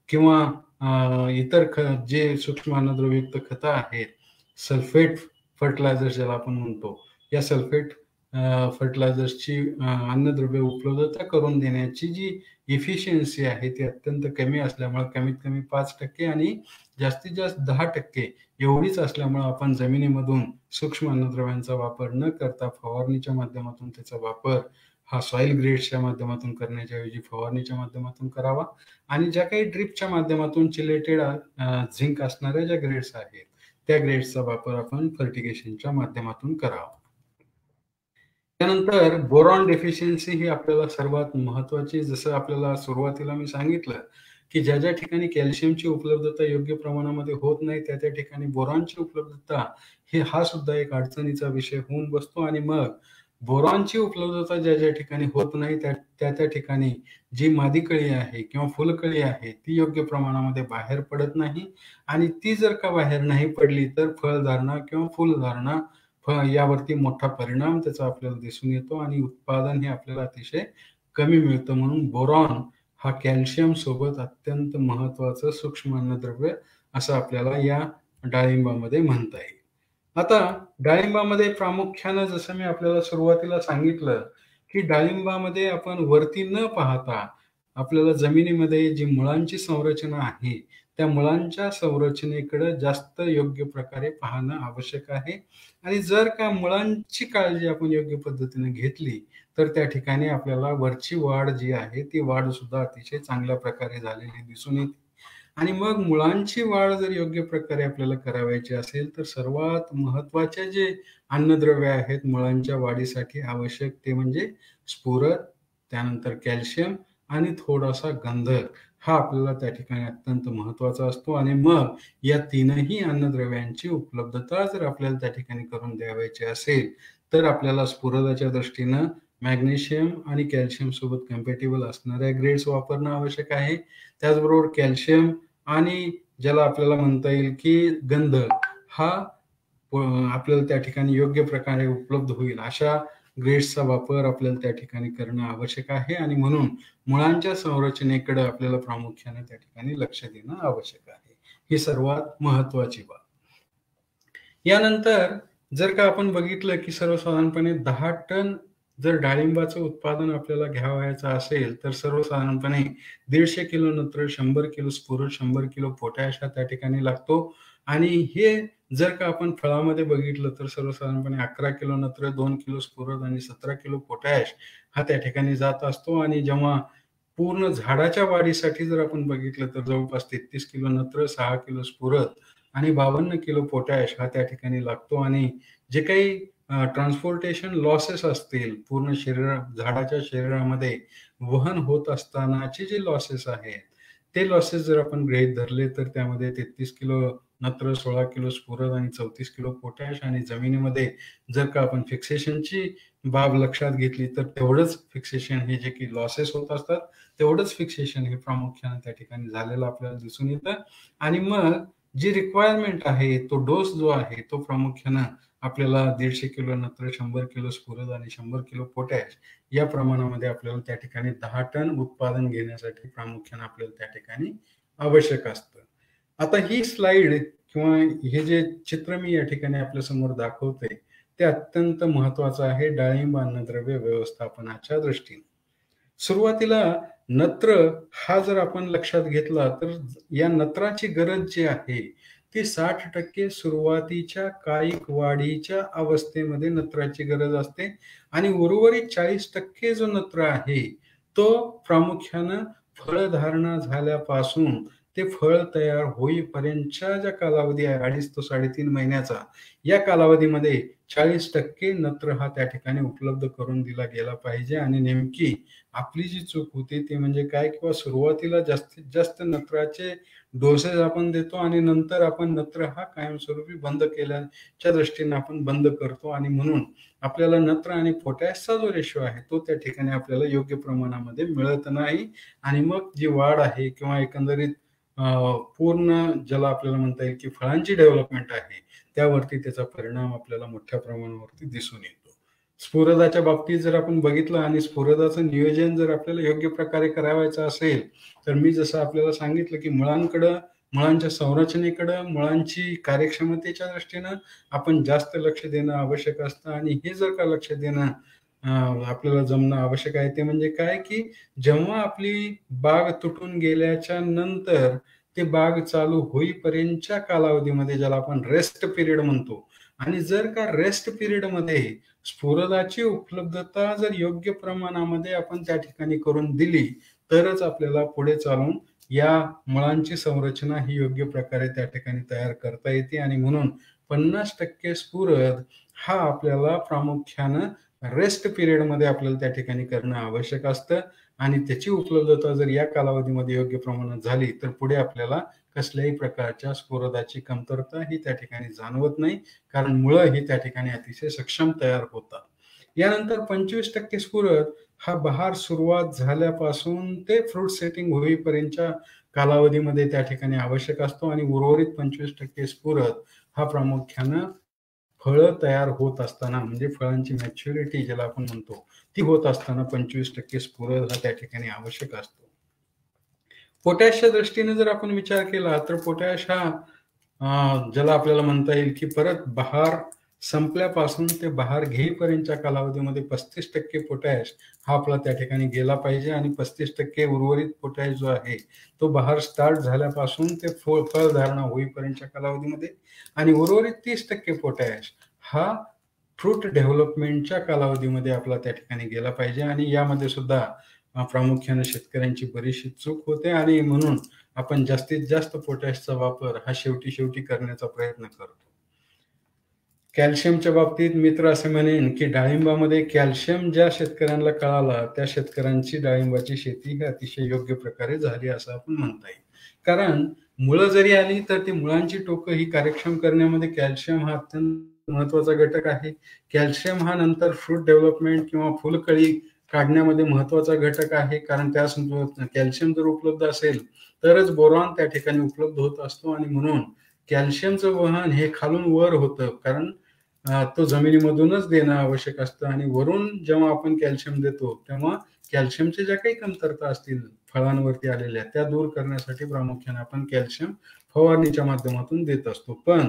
किंवा इतर जे सूक्ष्म अन्नद्रव्ययुक्त खतं आहेत, सल्फेट फर्टिलायझर्स ज्याला आपण म्हणतो, या सल्फेट फर्टिलायझर्सची अन्नद्रव्य उपलब्धता करून देण्याची जी इफिशियन्सी आहे ती अत्यंत कमी असल्यामुळे, कमीत कमी 5% आणि जास्तीत जास्त 10% एवढीच असल्यामुळे आपण जमिनीमधून सूक्ष्म अन्नद्रव्यांचा वापर न करता फवारणीच्या माध्यमातून त्याचा वापर हा सॉइल ग्रेड्सच्या माध्यमातून करण्याच्या ऐवजी फवारणीच्या माध्यमातून करावा. आणि ज्या काही ड्रिपच्या माध्यमातून चिलेटेड झिंक असणाऱ्या ज्या ग्रेड्स आहेत त्या ग्रेड्सचा वापर आपण फर्टिगेशनच्या माध्यमातून करावा. त्यानंतर बोरॉन डेफिशियन्सी ही आपल्याला सर्वात महत्वाची, जसं आपल्याला सुरुवातीला मी सांगितलं की ज्या ज्या ठिकाणी कॅल्शियमची उपलब्धता योग्य प्रमाणामध्ये होत नाही त्या ठिकाणी बोरॉनची उपलब्धता हा सुद्धा एक अडचणीचा विषय होऊन बसतो. आणि मग बोरॉनची उपलब्धता ज्या ज्या ठिकाणी होत नाही त्या ठिकाणी जी मादी कळी आहे किंवा फुलकळी आहे ती योग्य प्रमाणामध्ये बाहेर पडत नाही. आणि ती जर का बाहेर नाही पडली तर फळधारणा किंवा फुलधारणा यावरती मोठा परिणाम त्याचा आपल्याला दिसून येतो आणि उत्पादन हे आपल्याला अतिशय कमी मिळतं. म्हणून बोरॉन हा कॅल्शियम सोबत अत्यंत महत्वाचं सूक्ष्म अन्नद्रव्य असं आपल्याला या डाळिंबामध्ये म्हणता येईल. आता डाळिंबामध्ये प्रामुख्यानं जसं मी आपल्याला सुरुवातीला सांगितलं की डाळिंबामध्ये आपण वरती न पाहता आपल्याला जमिनीमध्ये जी मुळांची संरचना आहे त्या मुळांच्या संरचनेकडे जास्त योग्य प्रकारे पाहणं आवश्यक आहे. आणि जर का मुळांची काळजी आपण योग्य पद्धतीने घेतली तर त्या ठिकाणी आपल्याला वरची वाढ जी आहे ती वाढ सुद्धा अतिशय चांगल्या प्रकारे झालेली दिसून येते. आणि मग मुळांची वाढ जर योग्य प्रकारे आपल्याला करावायची असेल तर सर्वात महत्वाचे जे अन्नद्रव्य आहेत मुळांच्या वाढीसाठी आवश्यक ते म्हणजे स्फुरद, त्यानंतर कॅल्शियम आणि थोडासा गंधक हा आपल्याला त्या ठिकाणी अत्यंत महत्वाचा असतो. आणि मग या तीनही अन्नद्रव्यांची उपलब्धता जर आपल्याला त्या ठिकाणी करून द्यावायची असेल तर आपल्याला स्फुरदाच्या दृष्टीनं मॅग्नेशियम आणि कॅल्शियम सोबत कम्पॅटिबल असणाऱ्या ग्रेड्स वापरणं आवश्यक आहे. त्याचबरोबर कॅल्शियम आणि ज्याला आपल्याला म्हणता येईल की गंधक हा आपल्याला त्या ठिकाणी योग्य प्रकारे उपलब्ध होईल अशा ग्रेड्सचा वापर आपल्याला त्या ठिकाणी करणं आवश्यक आहे. आणि म्हणून मुळांच्या संरचनेकडे आपल्याला प्रामुख्याने त्या ठिकाणी लक्ष देणं आवश्यक आहे. ही सर्वात महत्वाची बाब. यानंतर जर का आपण बघितलं की सर्वसाधारणपणे 10 टन जर डाळिंबाचं उत्पादन आपल्याला घ्यावायचं असेल तर सर्वसाधारणपणे 150 किलो नत्र, 100 किलो स्फुरद, 100 किलो पोटॅश हा त्या ठिकाणी लागतो. आणि हे जर का आपण फळामध्ये बघितलं तर सर्वसाधारणपणे 11 किलो नत्र, 2 किलो स्फुरद आणि 17 किलो पोटॅश हा त्या ठिकाणी जात असतो. आणि जेव्हा पूर्ण झाडाच्या वाढीसाठी जर आपण बघितलं तर जवळपास 33 किलो नत्र, 6 किलो स्फुरद आणि 52 किलो पोटॅश हा त्या ठिकाणी लागतो. आणि जे काही ट्रान्सपोर्टेशन लॉसेस असतील पूर्ण झाडाच्या शरीरामध्ये वहन होत असतानाचे जे लॉसेस आहेत ते लॉसेस जर आपण गृहीत धरले तर त्यामध्ये 33 किलो नत्र, 16 किलो स्फुरद आणि 34 किलो पोटॅश आणि जमिनीमध्ये जर का आपण फिक्सेशनची बाब लक्षात घेतली तर तेवढंच फिक्सेशन हे जे की लॉसेस होत असतात तेवढंच फिक्सेशन हे प्रामुख्याने त्या ठिकाणी झालेलं आपल्याला दिसून येतं. आणि मग जी रिक्वायरमेंट आहे, तो डोस जो आहे, तो प्रामुख्यानं आपल्याला 150 किलो नत्र, 100 किलो स्फुरद आणि 100 किलो पोटॅश या प्रमाणामध्ये आपल्याला त्या ठिकाणी 10 टन उत्पादन घेण्यासाठी प्रामुख्यानं आपल्याला त्या ठिकाणी आवश्यक असतं. आता ही स्लाइड किंवा हे जे चित्र मी या ठिकाणी आपल्या समोर दाखवतोय, ते अत्यंत महत्वाचं आहे डाळिंब अन्नद्रव्य व्यवस्थापनाच्या दृष्टीने. सुरुवातीला नत्र हा जर आपण लक्षात घेतला तर या नत्राची गरज जी आहे ती 60% सुरुवातीच्या कायिक वाढीच्या अवस्थेमध्ये नत्राची गरज असते आणि उर्वरित 40% जो नत्र आहे तो प्रामुख्यानं फळधारणा झाल्यापासून ते फळ तयार होईपर्यंतच्या ज्या कालावधी आहे 2.5 ते 3.5 महिन्याचा, या कालावधीमध्ये 40% नत्र हा त्या ठिकाणी उपलब्ध करून दिला गेला पाहिजे. आणि नेमकी आपली जी चूक होती ती म्हणजे काय, किंवा सुरुवातीला जास्तीत जास्त नत्राचे डोसेस आपण देतो आणि नंतर आपण नत्र हा कायमस्वरूपी बंद केल्याच्या दृष्टीने आपण बंद करतो आणि म्हणून आपल्याला नत्र आणि पोटॅशचा जो रेशो आहे तो त्या ठिकाणी आपल्याला योग्य प्रमाणामध्ये मिळत नाही आणि मग जी वाढ आहे किंवा एकंदरीत पूर्ण ज्याला आपल्याला म्हणता येईल की फळांची डेव्हलपमेंट आहे त्यावरती त्याचा परिणाम आपल्याला मोठ्या प्रमाणावरती दिसून येतो. स्फुरदाच्या बाबतीत जर आपण बघितलं आणि स्फुरदाचं नियोजन जर आपल्याला योग्य प्रकारे करावायचं असेल तर मी जसं आपल्याला सांगितलं की मुळांकडं, मुळांच्या संरचनेकडं, मुळांची कार्यक्षमतेच्या दृष्टीनं आपण जास्त लक्ष देणं आवश्यक असतं. आणि हे जर का लक्ष देणं आपल्याला जमणं आवश्यक आहे ते म्हणजे काय, की जेव्हा आपली बाग तुटून गेल्याच्या नंतर ते बाग चालू होईपर्यंतच्या कालावधीमध्ये ज्याला आपण रेस्ट पिरियड म्हणतो, आणि जर का रेस्ट पिरियडमध्ये स्फुरदाची उपलब्धता जर योग्य प्रमाणामध्ये आपण त्या ठिकाणी करून दिली तरच आपल्याला पुढे चालून या मुळांची संरचना ही योग्य प्रकारे त्या ठिकाणी तयार करता येते. आणि म्हणून 50% स्फुरद हा आपल्याला प्रामुख्यानं रेस्ट पिरियडमध्ये आपल्याला त्या ठिकाणी करणं आवश्यक असतं आणि त्याची उपलब्धता जर या कालावधीमध्ये योग्य प्रमाणात झाली तर पुढे आपल्याला कसल्याही प्रकारच्या स्फुरदाची कमतरता ही त्या ठिकाणी जाणवत नाही, कारण मुळं ही त्या ठिकाणी अतिशय सक्षम तयार होतात. यानंतर 25% स्फुरद हा बहार सुरुवात झाल्यापासून ते फ्रूट सेटिंग होईपर्यंतच्या कालावधीमध्ये त्या ठिकाणी आवश्यक असतो आणि उर्वरित 25% स्फुरद हा प्रामुख्यानं फळं तयार होत असताना म्हणजे फळांची मॅच्युरिटी ज्याला आपण म्हणतो ती होत असताना 25% स्फुरद हा त्या ठिकाणी आवश्यक असतो. पोटॅशच्या दृष्टीने जर आपण विचार केला तर पोटॅश हा ज्याला आपल्याला म्हणता येईल की परत बहार संपल्यापासून ते बहार घेईपर्यंतच्या कालावधीमध्ये 35% पोटॅश हा आपला त्या ठिकाणी गेला पाहिजे आणि 35% उर्वरित पोटॅश जो आहे तो बहार स्टार्ट झाल्यापासून ते फळधारणा होईपर्यंतच्या कालावधीमध्ये आणि उर्वरित 30% पोटॅश हा फ्रूट डेव्हलपमेंटच्या कालावधीमध्ये आपला त्या ठिकाणी गेला पाहिजे. आणि यामध्ये सुद्धा प्रामुख्याने शेतकऱ्यांची बरीचशी चूक होते आणि म्हणून आपण जास्तीत जास्त पोटॅशचा वापर हा शेवटी करण्याचा प्रयत्न करतो. कॅल्शियमच्या बाबतीत मित्र असे म्हणेन की डाळिंबामध्ये कॅल्शियम ज्या शेतकऱ्यांना कळाला त्या शेतकऱ्यांची डाळिंबाची शेती ही अतिशय योग्य प्रकारे झाली असं आपण म्हणता येईल. कारण मुळं जरी आली तर ती मुळांची टोकं ही कार्यक्षम करण्यामध्ये कॅल्शियम हा अत्यंत महत्वाचा घटक आहे. कॅल्शियम हा नंतर फ्रूट डेव्हलपमेंट किंवा फुलकळी काढण्यामध्ये महत्वाचा घटक आहे, कारण त्या कॅल्शियम जर उपलब्ध असेल तरच बोरॉन त्या ठिकाणी उपलब्ध होत असतो आणि म्हणून कॅल्शियमचं वहन हे खालून वर होतं, कारण तो जमिनीमधूनच देणं आवश्यक असतं आणि वरून जेव्हा आपण कॅल्शियम देतो तेव्हा कॅल्शियमच्या ज्या काही कमतरता असतील फळांवरती आलेल्या त्या दूर करण्यासाठी प्रामुख्याने आपण कॅल्शियम फवारणीच्या माध्यमातून देत असतो. पण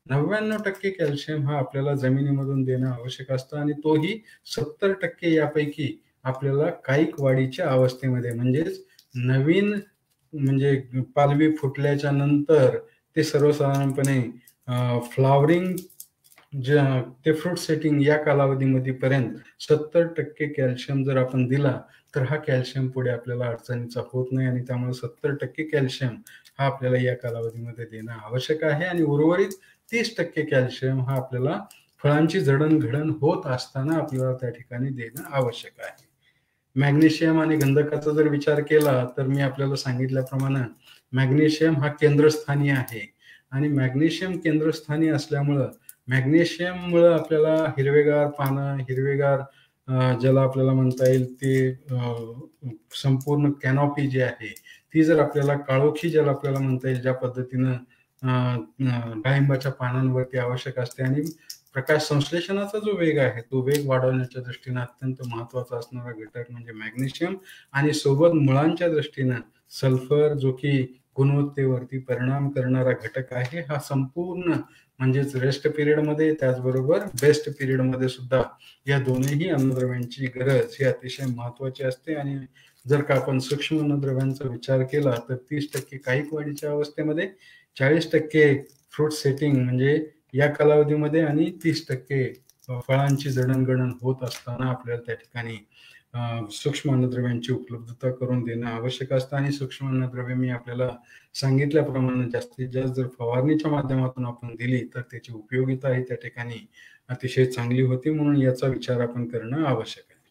99% कॅल्शियम हा आपल्याला जमिनीमधून देणं आवश्यक असतं आणि तोही 70% यापैकी आपल्याला कायिक वाढीच्या अवस्थेमध्ये म्हणजेच नवीन म्हणजे पालवी फुटल्याच्या नंतर ते सर्वसाधारणपणे फ्लावरिंग ते फ्रूट सेटिंग या कालावधीमध्ये पर्यंत 70% कॅल्शियम जर आपण दिला तर हा कॅल्शियम पुढे आपल्याला अडचणीचा होत नाही आणि त्यामुळे 70% कॅल्शियम हा आपल्याला या कालावधीमध्ये देणं आवश्यक आहे आणि उर्वरित 30% कॅल्शियम हा आपल्याला फळांची जडणघडण होत असताना आपल्याला त्या ठिकाणी देणं आवश्यक आहे. मॅग्नेशियम आणि गंधकाचा जर विचार केला तर मी आपल्याला सांगितल्याप्रमाणे मॅग्नेशियम हा केंद्रस्थानी आहे आणि मॅग्नेशियम केंद्रस्थानी असल्यामुळं मॅग्नेशियममुळे आपल्याला हिरवेगार पानं, हिरवेगार ज्याला आपल्याला म्हणता येईल ते संपूर्ण कॅनॉपी जी आहे ती जर आपल्याला काळोखी ज्याला आपल्याला म्हणता येईल ज्या पद्धतीनं डाळिंबाच्या पानांवरती आवश्यक असते. आणि प्रकाश संश्लेषणाचा जो वेग आहे तो वेग वाढवण्याच्या दृष्टीने अत्यंत महत्वाचा असणारा घटक म्हणजे मॅग्नेशियम, आणि सोबत मुळांच्या दृष्टीनं सल्फर, जो की गुणवत्तेवरती परिणाम करणारा घटक आहे. हा संपूर्ण म्हणजेच रेस्ट पिरियडमध्ये त्याचबरोबर बेस्ट पिरियडमध्ये सुद्धा या दोन्ही अन्नद्रव्यांची गरज ही अतिशय महत्वाची असते. आणि जर का आपण सूक्ष्म अन्नद्रव्यांचा विचार केला तर 30% कायिक वाढीच्या अवस्थेमध्ये, 40% फ्रूट सेटिंग म्हणजे या कालावधीमध्ये, आणि 30% फळांची जडणघडण होत असताना आपल्याला त्या ठिकाणी सूक्ष्म अन्नद्रव्यांची उपलब्धता करून देणं आवश्यक असतं. आणि सूक्ष्म अन्नद्रव्य मी आपल्याला सांगितल्याप्रमाणे जास्तीत जास्त जर फवारणीच्या माध्यमातून आपण दिली तर त्याची उपयोगिता ही त्या ठिकाणी अतिशय चांगली होती. म्हणून याचा विचार आपण करणं आवश्यक आहे.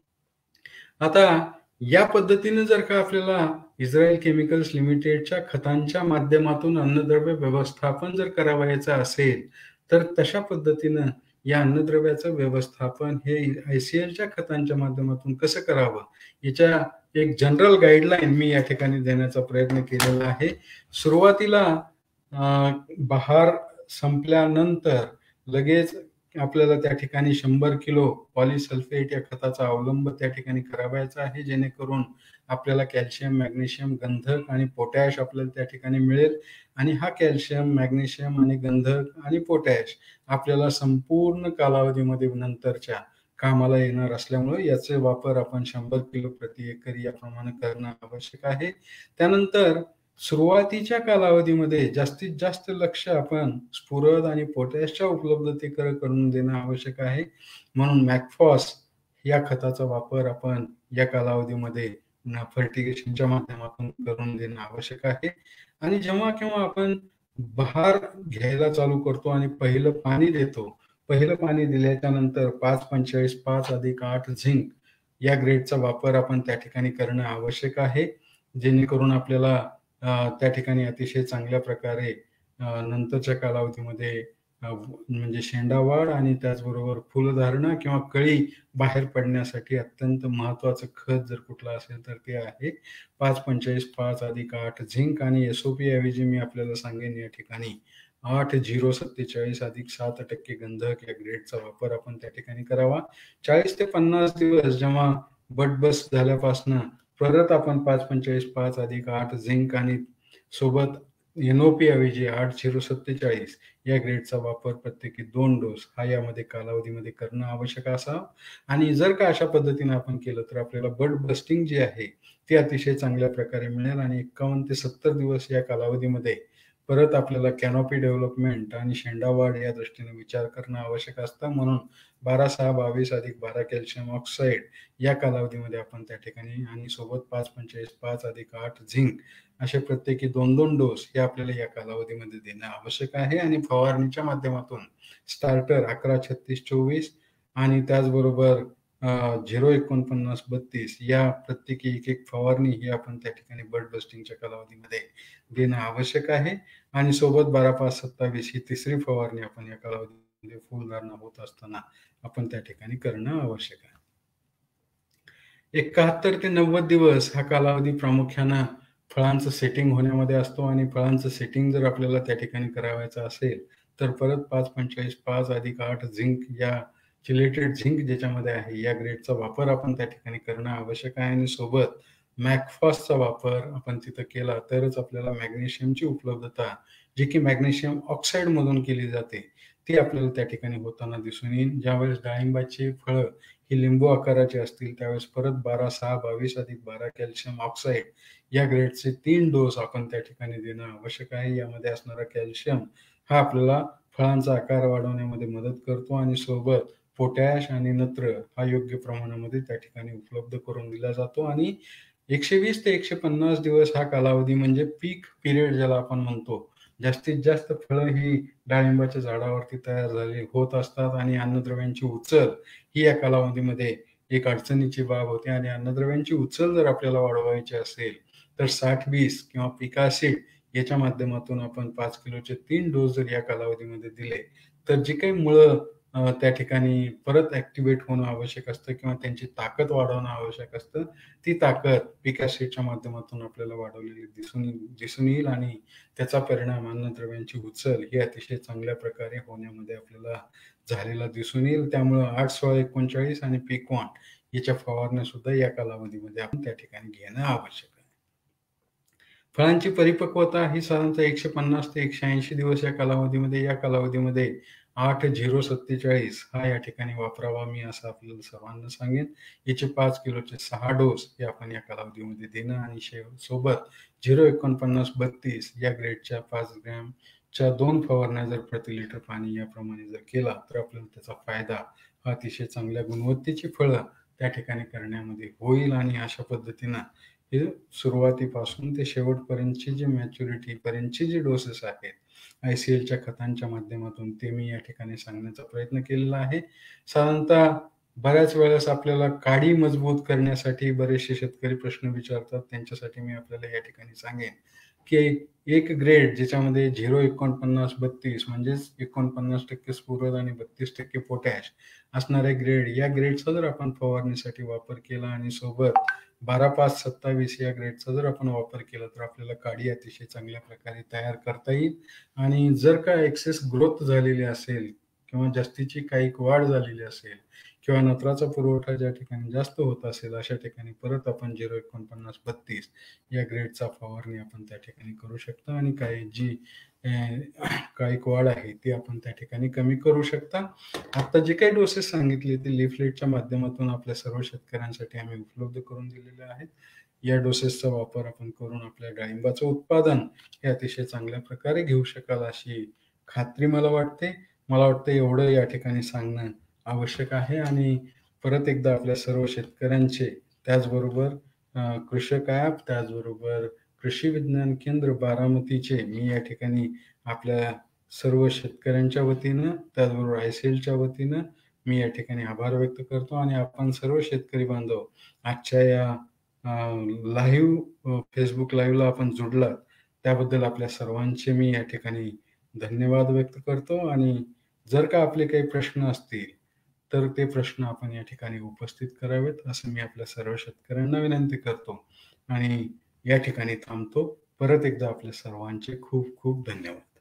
आता या पद्धतीने जर का आपल्याला इस्रायल केमिकल्स लिमिटेडच्या खतांच्या माध्यमातून अन्नद्रव्य व्यवस्थापन जर करावायचं असेल तर तशा पद्धतीनं या अन्नद्रव्याचं व्यवस्थापन हे ICLच्या खतांच्या माध्यमातून कसं करावं याच्या एक जनरल गाईडलाईन मी या ठिकाणी देण्याचा प्रयत्न केलेला आहे. सुरुवातीला बहार संपल्यानंतर लगेच आपल्याला त्या ठिकाणी 100 किलो पॉलिसल्फेट या खताचा अवलंब त्या ठिकाणी करावायचा आहे, जेणेकरून आपल्याला कॅल्शियम, मॅग्नेशियम, गंधक आणि पोटॅश आपल्याला त्या ठिकाणी मिळेल. आणि हा कॅल्शियम, मॅग्नेशियम आणि गंधक आणि पोटॅश आपल्याला संपूर्ण कालावधीमध्ये नंतरच्या कामाला येणार असल्यामुळे याचे वापर आपण 100 किलो प्रति एकर याप्रमाणे करणं आवश्यक आहे. त्यानंतर सुरुवातीच्या कालावधीमध्ये जास्तीत जास्त लक्ष आपण स्फुरद आणि पोटॅशच्या उपलब्धतेकडे करून देणं आवश्यक आहे. म्हणून मॅकफॉस या खताचा वापर आपण या कालावधीमध्ये फर्टिगेशनच्या माध्यमातून करून देणं आवश्यक आहे. आणि जेव्हा केव्हा आपण बहार घ्यायला चालू करतो आणि पहिलं पाणी देतो, पहिलं पाणी दिल्याच्या नंतर 5:45 5+8 झिंक या ग्रेडचा वापर आपण त्या ठिकाणी करणं आवश्यक आहे, जेणेकरून आपल्याला त्या ठिकाणी अतिशय चांगल्या प्रकारे नंतरच्या कालावधीमध्ये म्हणजे शेंडावाढ आणि त्याचबरोबर फुलधारणा किंवा कळी बाहेर पडण्यासाठी अत्यंत महत्वाचं खत जर कुठलं असेल तर ते आहे 5:45 5+8 झिंक. आणि SOP ऐवजी मी आपल्याला सांगेन या ठिकाणी 8:047 अधिक 7% गंधक या ग्रेडचा वापर आपण त्या ठिकाणी करावा. 40 ते 50 दिवस जेव्हा बट बस्ट झाल्यापासून परत आपण 5:45 5+8 झिंक आणि सोबत NOP ऐवजी 8:047 या ग्रेडचा वापर प्रत्येकी 2 डोस हा यामध्ये कालावधीमध्ये करणं आवश्यक असावं. आणि जर का अशा पद्धतीने आपण केलं तर आपल्याला बड बस्टिंग जी आहे ती अतिशय चांगल्या प्रकारे मिळेल. आणि 51 ते 70 दिवस या कालावधीमध्ये परत आपल्याला कॅनॉपी डेव्हलपमेंट आणि शेंडावाढ या दृष्टीने विचार करणं आवश्यक असतं. म्हणून 12-6-22 अधिक 12 कॅल्शियम ऑक्साईड या कालावधीमध्ये आपण त्या ठिकाणी आणि सोबत 5:45 5+8 झिंक असे प्रत्येकी 2-2 डोस हे आपल्याला या कालावधीमध्ये देणं आवश्यक आहे. आणि फवारणीच्या माध्यमातून स्टार्टर 11-36-24 आणि त्याचबरोबर 0-49-32 या प्रत्येकी एक फवारणी ही आपण त्या ठिकाणी बड बस्टिंगच्या कालावधीमध्ये देणं आवश्यक आहे. आणि सोबत 12-5-27 ही तिसरी फवारणी आपण या कालावधीमध्ये फुलधारणा होत असताना आपण त्या ठिकाणी करणं आवश्यक आहे. 71 ते 90 दिवस हा कालावधी प्रामुख्यानं फळांचं सेटिंग होण्यामध्ये असतो. आणि फळांचं सेटिंग जर आपल्याला त्या ठिकाणी करावायचं असेल तर परत 5:45 5+8 झिंक या चिलेटेड झिंक ज्याच्यामध्ये आहे या ग्रेडचा वापर आपण त्या ठिकाणी करणं आवश्यक आहे. आणि सोबत मॅकफॉसचा वापर आपण तिथं केला तरच आपल्याला मॅग्नेशियमची उपलब्धता जी की मॅग्नेशियम ऑक्साईड मधून केली जाते ती आपल्याला त्या ठिकाणी होताना दिसून येईल. ज्यावेळेस डाळिंबाची फळं ही लिंबू आकाराची असतील त्यावेळेस परत 12-6-22 अधिक 12 कॅल्शियम ऑक्साईड या ग्रेडचे 3 डोस आपण त्या ठिकाणी देणं आवश्यक आहे. यामध्ये असणारा कॅल्शियम हा आपल्याला फळांचा आकार वाढवण्यामध्ये मदत करतो. आणि सोबत पोटॅश आणि नत्र हा योग्य प्रमाणामध्ये त्या ठिकाणी उपलब्ध करून दिला जातो. आणि 120 ते 150 दिवस हा कालावधी म्हणजे पीक पिरियड ज्याला आपण म्हणतो, जास्तीत जास्त फळं ही डाळिंबाच्या झाडावरती तयार झाली होत असतात. आणि अन्नद्रव्यांची उचल ही या कालावधीमध्ये एक अडचणीची बाब होते. आणि अन्नद्रव्यांची उचल जर आपल्याला वाढवायची असेल तर 60-20 किंवा पिकासिड याच्या माध्यमातून आपण 5 किलोचे 3 डोस जर या कालावधीमध्ये दिले तर जी काही मुळं त्या ठिकाणी परत ॲक्टिव्हेट होणं आवश्यक असतं किंवा त्यांची ताकद वाढवणं आवश्यक असतं. ती ताकद पीक ॲसिडच्या माध्यमातून आपल्याला वाढवलेली दिसून येईल आणि त्याचा परिणाम अन्नद्रव्यांची उचल ही अतिशय चांगल्या प्रकारे होण्यामध्ये आपल्याला झालेला दिसून येईल. त्यामुळं 8-16-39 आणि पीक 1 याच्या फवारण्या सुद्धा या कालावधीमध्ये आपण त्या ठिकाणी घेणं आवश्यक आहे. फळांची परिपक्वता ही साधारणतः 150 ते 180 दिवस या कालावधीमध्ये 8-0-47 हा या ठिकाणी वापरावा मी असं आपल्याला सर्वांना सांगेन. याचे 5 किलोचे 6 डोस हे आपण या कालावधीमध्ये देणं आणि सोबत 0-49-32 या ग्रेडच्या 5 ग्रॅमच्या 2 फवारण्या जर प्रति लिटर पाणी याप्रमाणे जर केला तर आपल्याला त्याचा फायदा अतिशय चांगल्या गुणवत्तेची फळं त्या ठिकाणी करण्यामध्ये होईल आणि अशा पद्धतीनं हे सुरुवातीपासून ते शेवटपर्यंतची जी मॅच्युरिटीपर्यंतची जी डोसेस आहेत ICLच्या खतांच्या माध्यमातून ते मी या ठिकाणी सांगण्याचा प्रयत्न केलेला आहे. साधारणतः बऱ्याच वेळेस आपल्याला काडी मजबूत करण्यासाठी बरेचसे शेतकरी प्रश्न विचारतात. त्यांच्यासाठी मी आपल्याला या ठिकाणी सांगेन की एक ग्रेड ज्याच्यामध्ये 0-49-32 म्हणजेच 49% स्फुरद आणि 32% पोटॅश असणारे ग्रेड या ग्रेडचा जर आपण फवारणीसाठी वापर केला आणि सोबत 12-5-27 या ग्रेडचा जर आपण वापर केला तर आपल्याला काडी अतिशय चांगल्या प्रकारे तयार करता येईल आणि जर का एक्सेस ग्रोथ झालेली असेल किंवा जास्तीची काही वाढ झालेली असेल किंवा नत्राचा पुरवठा ज्या ठिकाणी जास्त होत असेल अशा ठिकाणी परत आपण 0-49-32 या ग्रेडचा फवारणी आपण त्या ठिकाणी करू शकता आणि काही जी काही वाढ आहे ती आपण त्या ठिकाणी कमी करू शकता. आता जे काही डोसेस सांगितले ते लिफलेटच्या माध्यमातून आपल्या सर्व शेतकऱ्यांसाठी आम्ही उपलब्ध करून दिलेले आहेत. या डोसेसचा वापर आपण करून आपल्या डाळिंबाचं उत्पादन हे अतिशय चांगल्या प्रकारे घेऊ शकाल अशी खात्री मला वाटते. मला वाटतं एवढं या ठिकाणी सांगणं आवश्यक आहे आणि परत एकदा आपल्या सर्व शेतकऱ्यांचे त्याचबरोबर कृषक ॲप त्याचबरोबर कृषी विज्ञान केंद्र बारामतीचे मी या ठिकाणी आपल्या सर्व शेतकऱ्यांच्या वतीनं त्याचबरोबर ICLच्या वतीनं मी या ठिकाणी आभार व्यक्त करतो आणि आपण सर्व शेतकरी बांधव आजच्या या फेसबुक लाईव्हला आपण जुडलात त्याबद्दल आपल्या सर्वांचे मी या ठिकाणी धन्यवाद व्यक्त करतो आणि जर का आपले काही प्रश्न असतील तर ते प्रश्न आपण या ठिकाणी उपस्थित करावेत असं मी आपल्या सर्व शेतकऱ्यांना विनंती करतो आणि या ठिकाणी थांबतो. परत एकदा आपल्या सर्वांचे खूप खूप धन्यवाद.